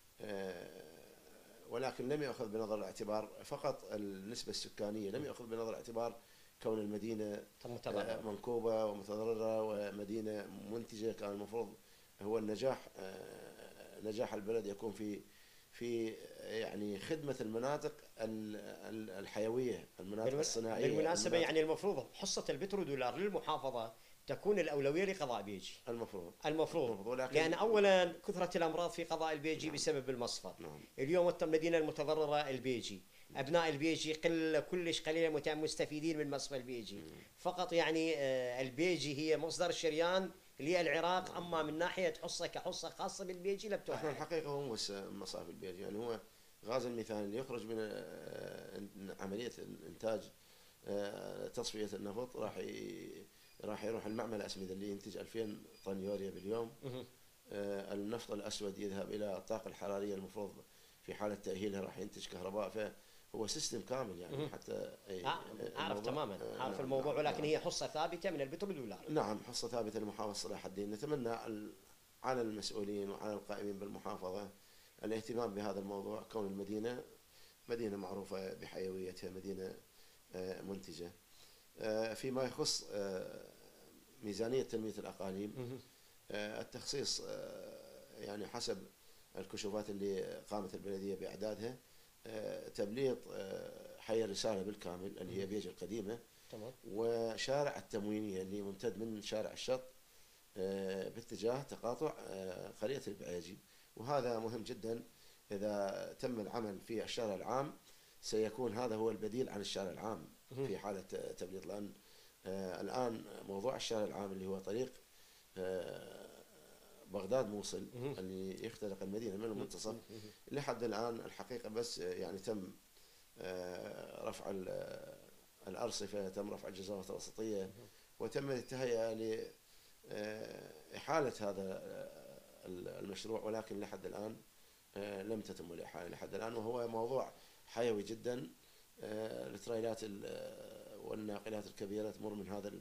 ولكن لم يأخذ بنظر الاعتبار فقط النسبة السكانية، لم يأخذ بنظر الاعتبار كون المدينة منكوبة ومتضررة ومدينة منتجة. كان المفروض هو نجاح البلد يكون في يعني خدمة المناطق الحيوية، المناطق الصناعية. بالمناسبة يعني المفروض حصة البترودولار للمحافظة تكون الأولوية لقضاء بيجي. المفروض. لأن أولا كثرة الأمراض في قضاء البيجي بسبب المصفر. اليوم المدينة المتضررة البيجي، أبناء البيجي كلش قليلا مستفيدين من مصفى البيجي. فقط يعني البيجي هي مصدر الشريان للعراق، أما من ناحية حصة كحصة خاصة بالبيجي لا بتوعد. احنا الحقيقة هو مش مصافي البيجي، يعني هو غاز الميثان اللي يخرج من عملية إنتاج تصفية النفط راح يروح المعمل الأسمدة اللي ينتج 2000 طن يوريا باليوم. النفط الأسود يذهب إلى الطاقة الحرارية، المفروض في حالة تأهيلها راح ينتج كهرباء، فهو سيستم كامل يعني. حتى أعرف تماما، أعرف الموضوع، ولكن هي حصة ثابتة من البترودولار. نعم، حصة ثابتة لمحافظة صلاح الدين. نتمنى على المسؤولين وعلى القائمين بالمحافظة الاهتمام بهذا الموضوع، كون المدينة مدينة معروفة بحيويتها، مدينة منتجة. فيما يخص ميزانية تنمية الأقاليم، التخصيص يعني حسب الكشوفات اللي قامت البلدية بإعدادها، تبليط حي الرسالة بالكامل اللي هي بيجي القديمة، وشارع التموينية اللي ممتد من شارع الشط باتجاه تقاطع قرية البعيجي. وهذا مهم جدا، إذا تم العمل في الشارع العام سيكون هذا هو البديل عن الشارع العام في حالة تبليط. لأن الآن موضوع الشارع العام اللي هو طريق بغداد موصل اللي يخترق المدينة من المنتصف لحد الآن الحقيقة بس يعني تم رفع الأرصفة، تم رفع الجزرات الوسطية، وتم التهيئة لإحالة هذا المشروع، ولكن لحد الآن لم تتم الإحالة لحد الآن، وهو موضوع حيوي جدا. التريلات والناقلات الكبيرة تمر من هذا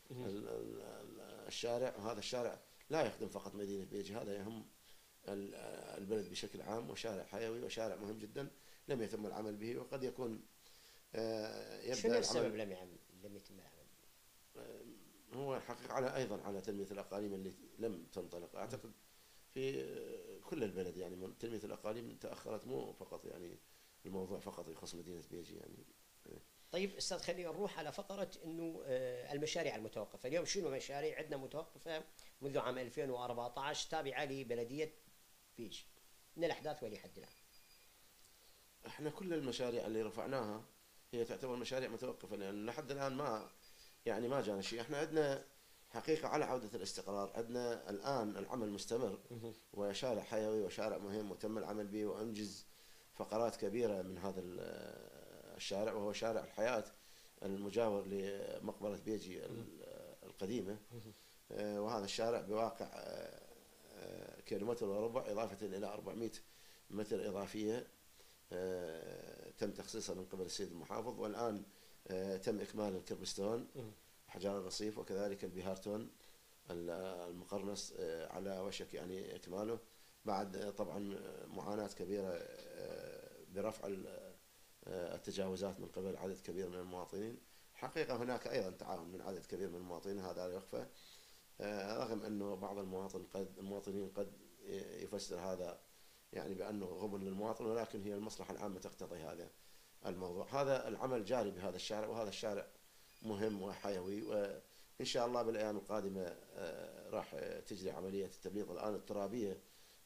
الشارع، وهذا الشارع لا يخدم فقط مدينة بيجي، هذا يهم البلد بشكل عام، وشارع حيوي وشارع مهم جدا لم يتم العمل به، وقد يكون يبدأ. شنو السبب لم يتم العمل؟ هو الحقيقة أيضا على تنمية الأقاليم اللي لم تنطلق. أعتقد في كل البلد يعني تنمية الأقاليم تأخرت، مو فقط يعني الموضوع فقط يخص مدينة بيجي يعني. طيب استاذ، خلينا نروح على فقره انه المشاريع المتوقفه اليوم. شنو مشاريع عندنا متوقفه منذ عام 2014 تابعه لبلديه بيجي من الاحداث ولحد الان؟ احنا كل المشاريع اللي رفعناها هي تعتبر مشاريع متوقفه، لان لحد الان ما جانا شيء. احنا عندنا حقيقه على عوده الاستقرار، عندنا الان العمل مستمر، وشارع حيوي وشارع مهم وتم العمل به، وانجز فقرات كبيره من هذا الشارع، وهو شارع الحياة المجاور لمقبرة بيجي القديمة. وهذا الشارع بواقع كيلومتر وربع، إضافة إلى 400 متر إضافية تم تخصيصها من قبل السيد المحافظ، والآن تم إكمال الكربستون أحجار الرصيف وكذلك البيهارتون المقرنص على وشك يعني إكماله، بعد طبعا معاناة كبيرة برفع التجاوزات من قبل عدد كبير من المواطنين. حقيقة هناك أيضا تعاون من عدد كبير من المواطنين، هذا لا يخفى، رغم أنه بعض المواطنين قد يفسر هذا يعني بأنه غبن للمواطن، ولكن هي المصلحة العامة تقتضي هذا الموضوع. هذا العمل جاري بهذا الشارع، وهذا الشارع مهم وحيوي، وإن شاء الله بالأيام القادمة راح تجري عملية التبليط الآن الترابية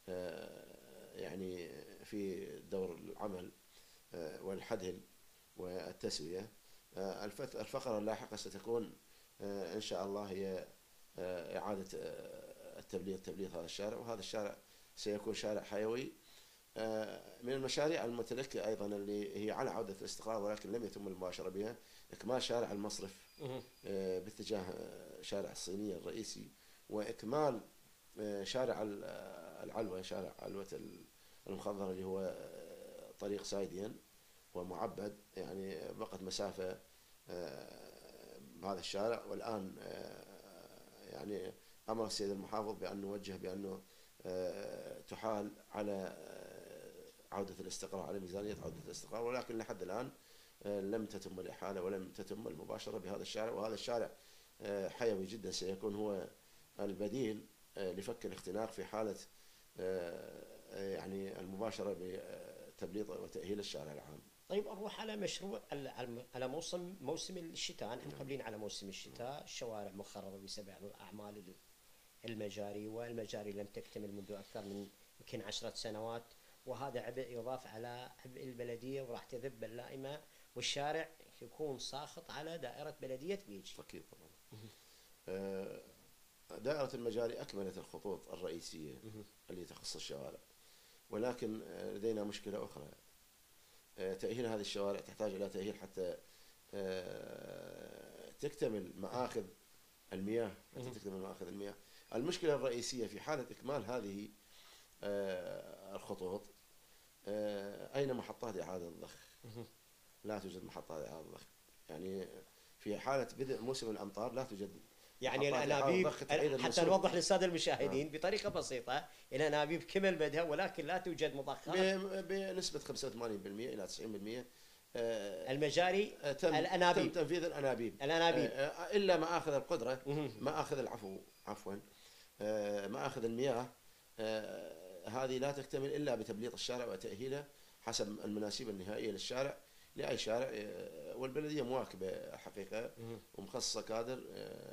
يعني في دور العمل والحدهل والتسوية. الفقرة اللاحقة ستكون إن شاء الله هي إعادة تبليط هذا الشارع، وهذا الشارع سيكون شارع حيوي. من المشاريع المتلكة أيضا اللي هي على عودة الاستقرار ولكن لم يتم المباشرة بها، إكمال شارع المصرف باتجاه شارع الصينية الرئيسي، وإكمال شارع العلوة، شارع علوة المخضرة اللي هو طريق سايدين ومعبد، يعني بقت مسافة بهذا الشارع. والآن يعني أمر السيد المحافظ بأن نوجه بأنه تحال على عودة الاستقرار، على ميزانية عودة الاستقرار، ولكن لحد الآن لم تتم الإحالة ولم تتم المباشرة بهذا الشارع. وهذا الشارع حيوي جدا، سيكون هو البديل لفك الاختناق في حالة يعني المباشرة بتبليط وتأهيل الشارع العام. طيب نروح على مشروع على موسم الشتاء، نحن مقبلين على موسم الشتاء، الشوارع مخربة بسبب أعمال المجاري، والمجاري لم تكتمل منذ أكثر من يمكن 10 سنوات، وهذا عبء يضاف على عبء البلدية، وراح تذب اللائمة والشارع يكون ساخط على دائرة بلدية بيجي. أكيد طبعا. دائرة المجاري أكملت الخطوط الرئيسية اللي تخص الشوارع، ولكن لدينا مشكلة أخرى، تأهيل هذه الشوارع تحتاج إلى تأهيل حتى تكتمل مآخذ المياه، المشكلة الرئيسية في حالة إكمال هذه الخطوط، أين محطات إعادة الضخ؟ لا توجد محطات إعادة الضخ، يعني في حالة بدء موسم الأمطار لا توجد يعني الأنابيب، حتى نوضح للسادة المشاهدين بطريقة بسيطة، الأنابيب كمل بدها ولكن لا توجد مضخات بنسبة 85% إلى 90%. المجاري تم تنفيذ الأنابيب إلا مآخذ القدرة، مآخذ عفوا مآخذ المياه هذه لا تكتمل إلا بتبليط الشارع وتأهيله حسب المناسيب النهائية للشارع لأي شارع، والبلدية مواكبة حقيقة ومخصصة كادر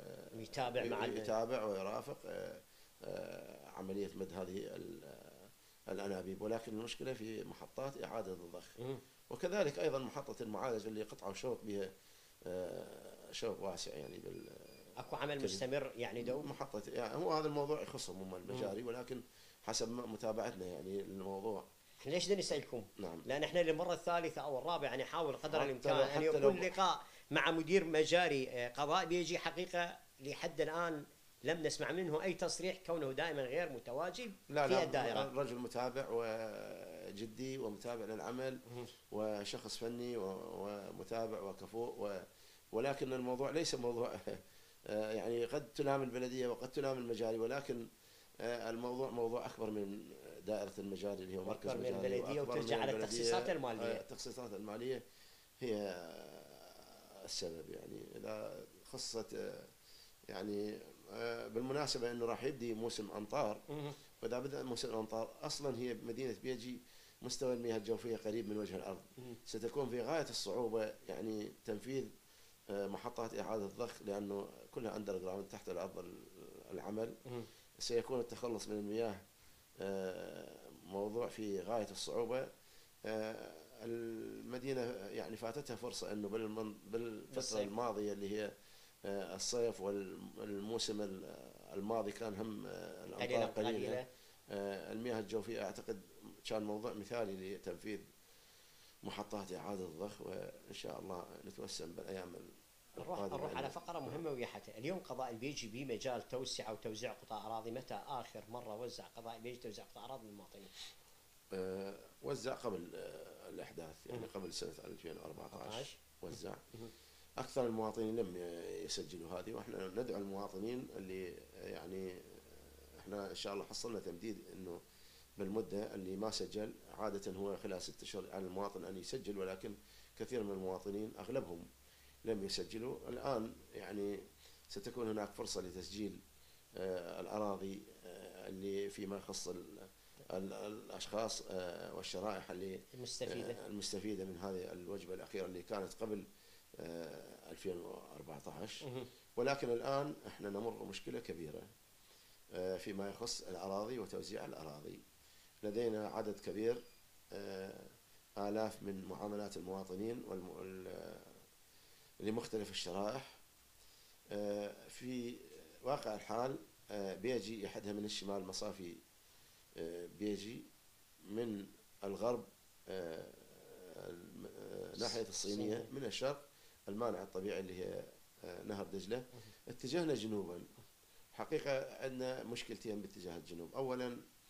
يتابع ويرافق عملية مد هذه الأنابيب، ولكن المشكلة في محطات إعادة الضخ، وكذلك أيضا محطة المعالجة اللي قطعوا شوط بها شوط واسع يعني اكو عمل مستمر يعني دوم محطة، يعني هو هذا الموضوع يخصهم هم المجاري، ولكن حسب متابعتنا يعني الموضوع. ليش بدنا نسألكم؟ نعم. لأن احنا للمرة الثالثة أو الرابعة نحاول قدر الإمكان أن يكون لقاء مع مدير مجاري قضاء بيجي، حقيقة لحد الآن لم نسمع منه أي تصريح كونه دائما غير متواجد في الدائرة. رجل متابع وجدي ومتابع للعمل وشخص فني ومتابع وكفؤ، ولكن الموضوع ليس موضوع يعني قد تلام البلدية وقد تلام المجاري، ولكن الموضوع موضوع أكبر من دائرة المجاري اللي هو مركز مجاري، البلدية، وترجع على التخصيصات المالية. التخصيصات المالية هي السبب، يعني إذا خصت يعني بالمناسبة أنه راح يبدي موسم أمطار، وإذا بدأ موسم الأمطار أصلا هي مدينة بيجي مستوى المياه الجوفية قريب من وجه الأرض، ستكون في غاية الصعوبة يعني تنفيذ محطات إعادة الضخ، لأنه كلها أندر جراوند تحت الأرض العمل، سيكون التخلص من المياه موضوع في غاية الصعوبة. المدينة يعني فاتتها فرصة أنه بالفترة الماضية اللي هي الصيف والموسم الماضي كان هم الأمطار قليلة، المياه الجوفية أعتقد كان موضوع مثالي لتنفيذ محطات إعادة الضخ، وإن شاء الله نتوسم بالأيام القادمة. نروح على فقرة مهمة ويا حتى اليوم قضاء البيجي بمجال توسعة وتوزيع قطاع أراضي، متى آخر مرة وزع قضاء البيجي توزيع قطاع أراضي للمواطنين؟ وزع قبل الأحداث، يعني قبل سنة 2014 وزع. أكثر المواطنين لم يسجلوا هذه، وإحنا ندعو المواطنين اللي يعني إحنا إن شاء الله حصلنا تمديد إنه بالمدة اللي ما سجل، عادة هو خلال 6 أشهر على المواطن أن يسجل، ولكن كثير من المواطنين أغلبهم لم يسجلوا. الآن يعني ستكون هناك فرصة لتسجيل الأراضي اللي فيما يخص الأشخاص والشرائح اللي المستفيدة من هذه الوجبة الأخيرة اللي كانت قبل 2014. ولكن الآن احنا نمر مشكلة كبيرة فيما يخص الأراضي وتوزيع الأراضي. لدينا عدد كبير آلاف من معاملات المواطنين لمختلف الشرائح. في واقع الحال بيجي أحدها من الشمال مصافي بيجي، من الغرب ناحية الصينية، من الشرق المانع الطبيعي اللي هي نهر دجلة. اتجهنا جنوبا. حقيقة عندنا مشكلتين باتجاه الجنوب. أولا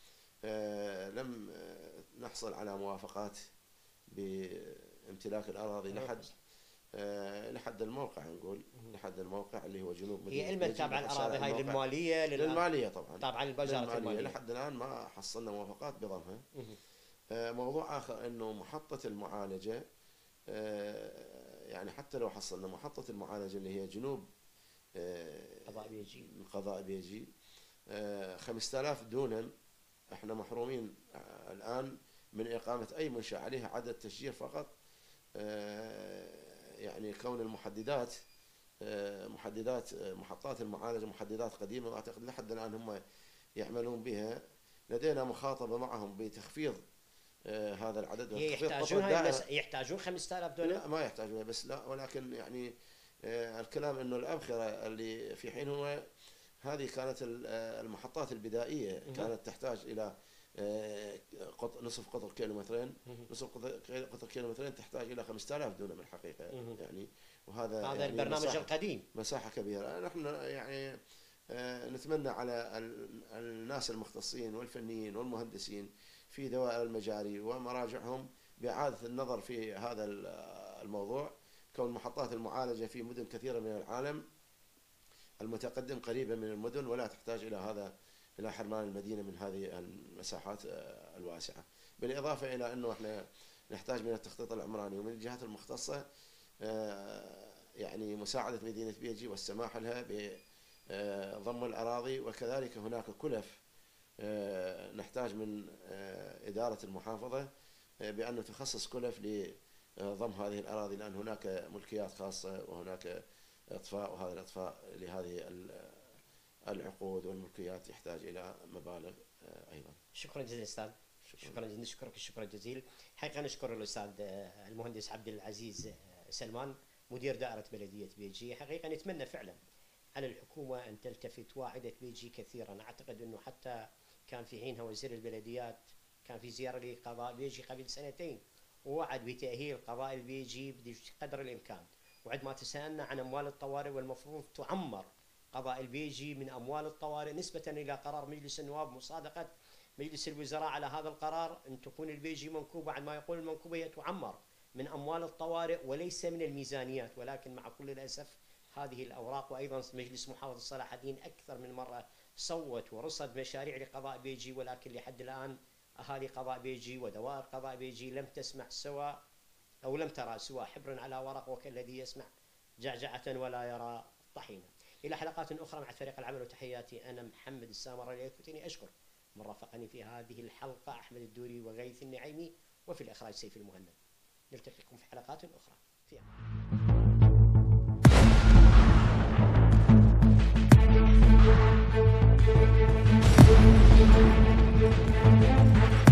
لم نحصل على موافقات بامتلاك الأراضي لحد الموقع، نقول لحد الموقع اللي هو جنوب مدينة. هي المن تابعة الأراضي هاي للمالية للمالية طبعا، طبعا الوزارة المالية. لحد الآن ما حصلنا موافقات بضمها. موضوع آخر أنه محطة المعالجة، يعني حتى لو حصلنا محطة المعالجة اللي هي جنوب قضاء بيجي 5000 دونم، احنا محرومين الآن من إقامة أي منشأ عليها عدد تشجير فقط. يعني كون المحددات محطات المعالجة محددات قديمة، وأعتقد لحد الآن هم يعملون بها. لدينا مخاطبة معهم بتخفيض هذا العدد. يحتاجون 5000 دولار؟ لا ما يحتاجون، بس لا، ولكن يعني الكلام انه الأبخرة اللي في حين هو هذه كانت المحطات البدائية كانت تحتاج إلى نصف قطر كيلومترين، نصف قطر كيلومترين تحتاج إلى 5000 دونم الحقيقة. يعني وهذا يعني البرنامج القديم مساحة كبيرة. نحن يعني نتمنى على الناس المختصين والفنيين والمهندسين في دوائر المجاري ومراجعهم بإعادة النظر في هذا الموضوع. كون محطات المعالجة في مدن كثيرة من العالم المتقدم قريبة من المدن، ولا تحتاج إلى حرمان المدينة من هذه المساحات الواسعة. بالإضافة إلى أنه احنا نحتاج من التخطيط العمراني ومن الجهات المختصة يعني مساعدة مدينة بيجي والسماح لها بضم الأراضي. وكذلك هناك كلف نحتاج من إدارة المحافظة بأن تخصص كلف لضم هذه الأراضي، لأن هناك ملكيات خاصة وهناك إطفاء، وهذا الإطفاء لهذه العقود والملكيات يحتاج إلى مبالغ أيضا. شكرا جزيلا أستاذ، شكرا جزيلا، نشكرك الشكر الجزيل. حقيقة نشكر الأستاذ المهندس عبد العزيز سلمان مدير دائرة بلدية بيجي. حقيقة نتمنى فعلا على الحكومة أن تلتفت واعدة بيجي كثيرا. أعتقد أنه حتى كان في حينها وزير البلديات كان في زيارة لقضاء بيجي قبل 2 ووعد بتأهيل قضاء البيجي بقدر الإمكان. وعد ما تساءلنا عن أموال الطوارئ، والمفروض تعمر قضاء البيجي من أموال الطوارئ نسبة إلى قرار مجلس النواب مصادقة مجلس الوزراء على هذا القرار، أن تكون البيجي منكوبة. عندما يقول المنكوبة هي تعمر من أموال الطوارئ وليس من الميزانيات. ولكن مع كل الأسف هذه الأوراق، وأيضا مجلس محافظة صلاح الدين أكثر من مرة صوت ورصد مشاريع لقضاء بيجي، ولكن لحد الآن أهالي قضاء بيجي ودوائر قضاء بيجي لم تسمع لم ترى سوى حبر على ورق، وكالذي يسمع جعجعة ولا يرى طحينة. إلى حلقات أخرى مع فريق العمل، وتحياتي أنا محمد السامر. ليكتني أشكر من رافقني في هذه الحلقة أحمد الدوري وغيث النعيمي، وفي الإخراج سيف المهند. نلتقيكم في حلقات أخرى في أمان.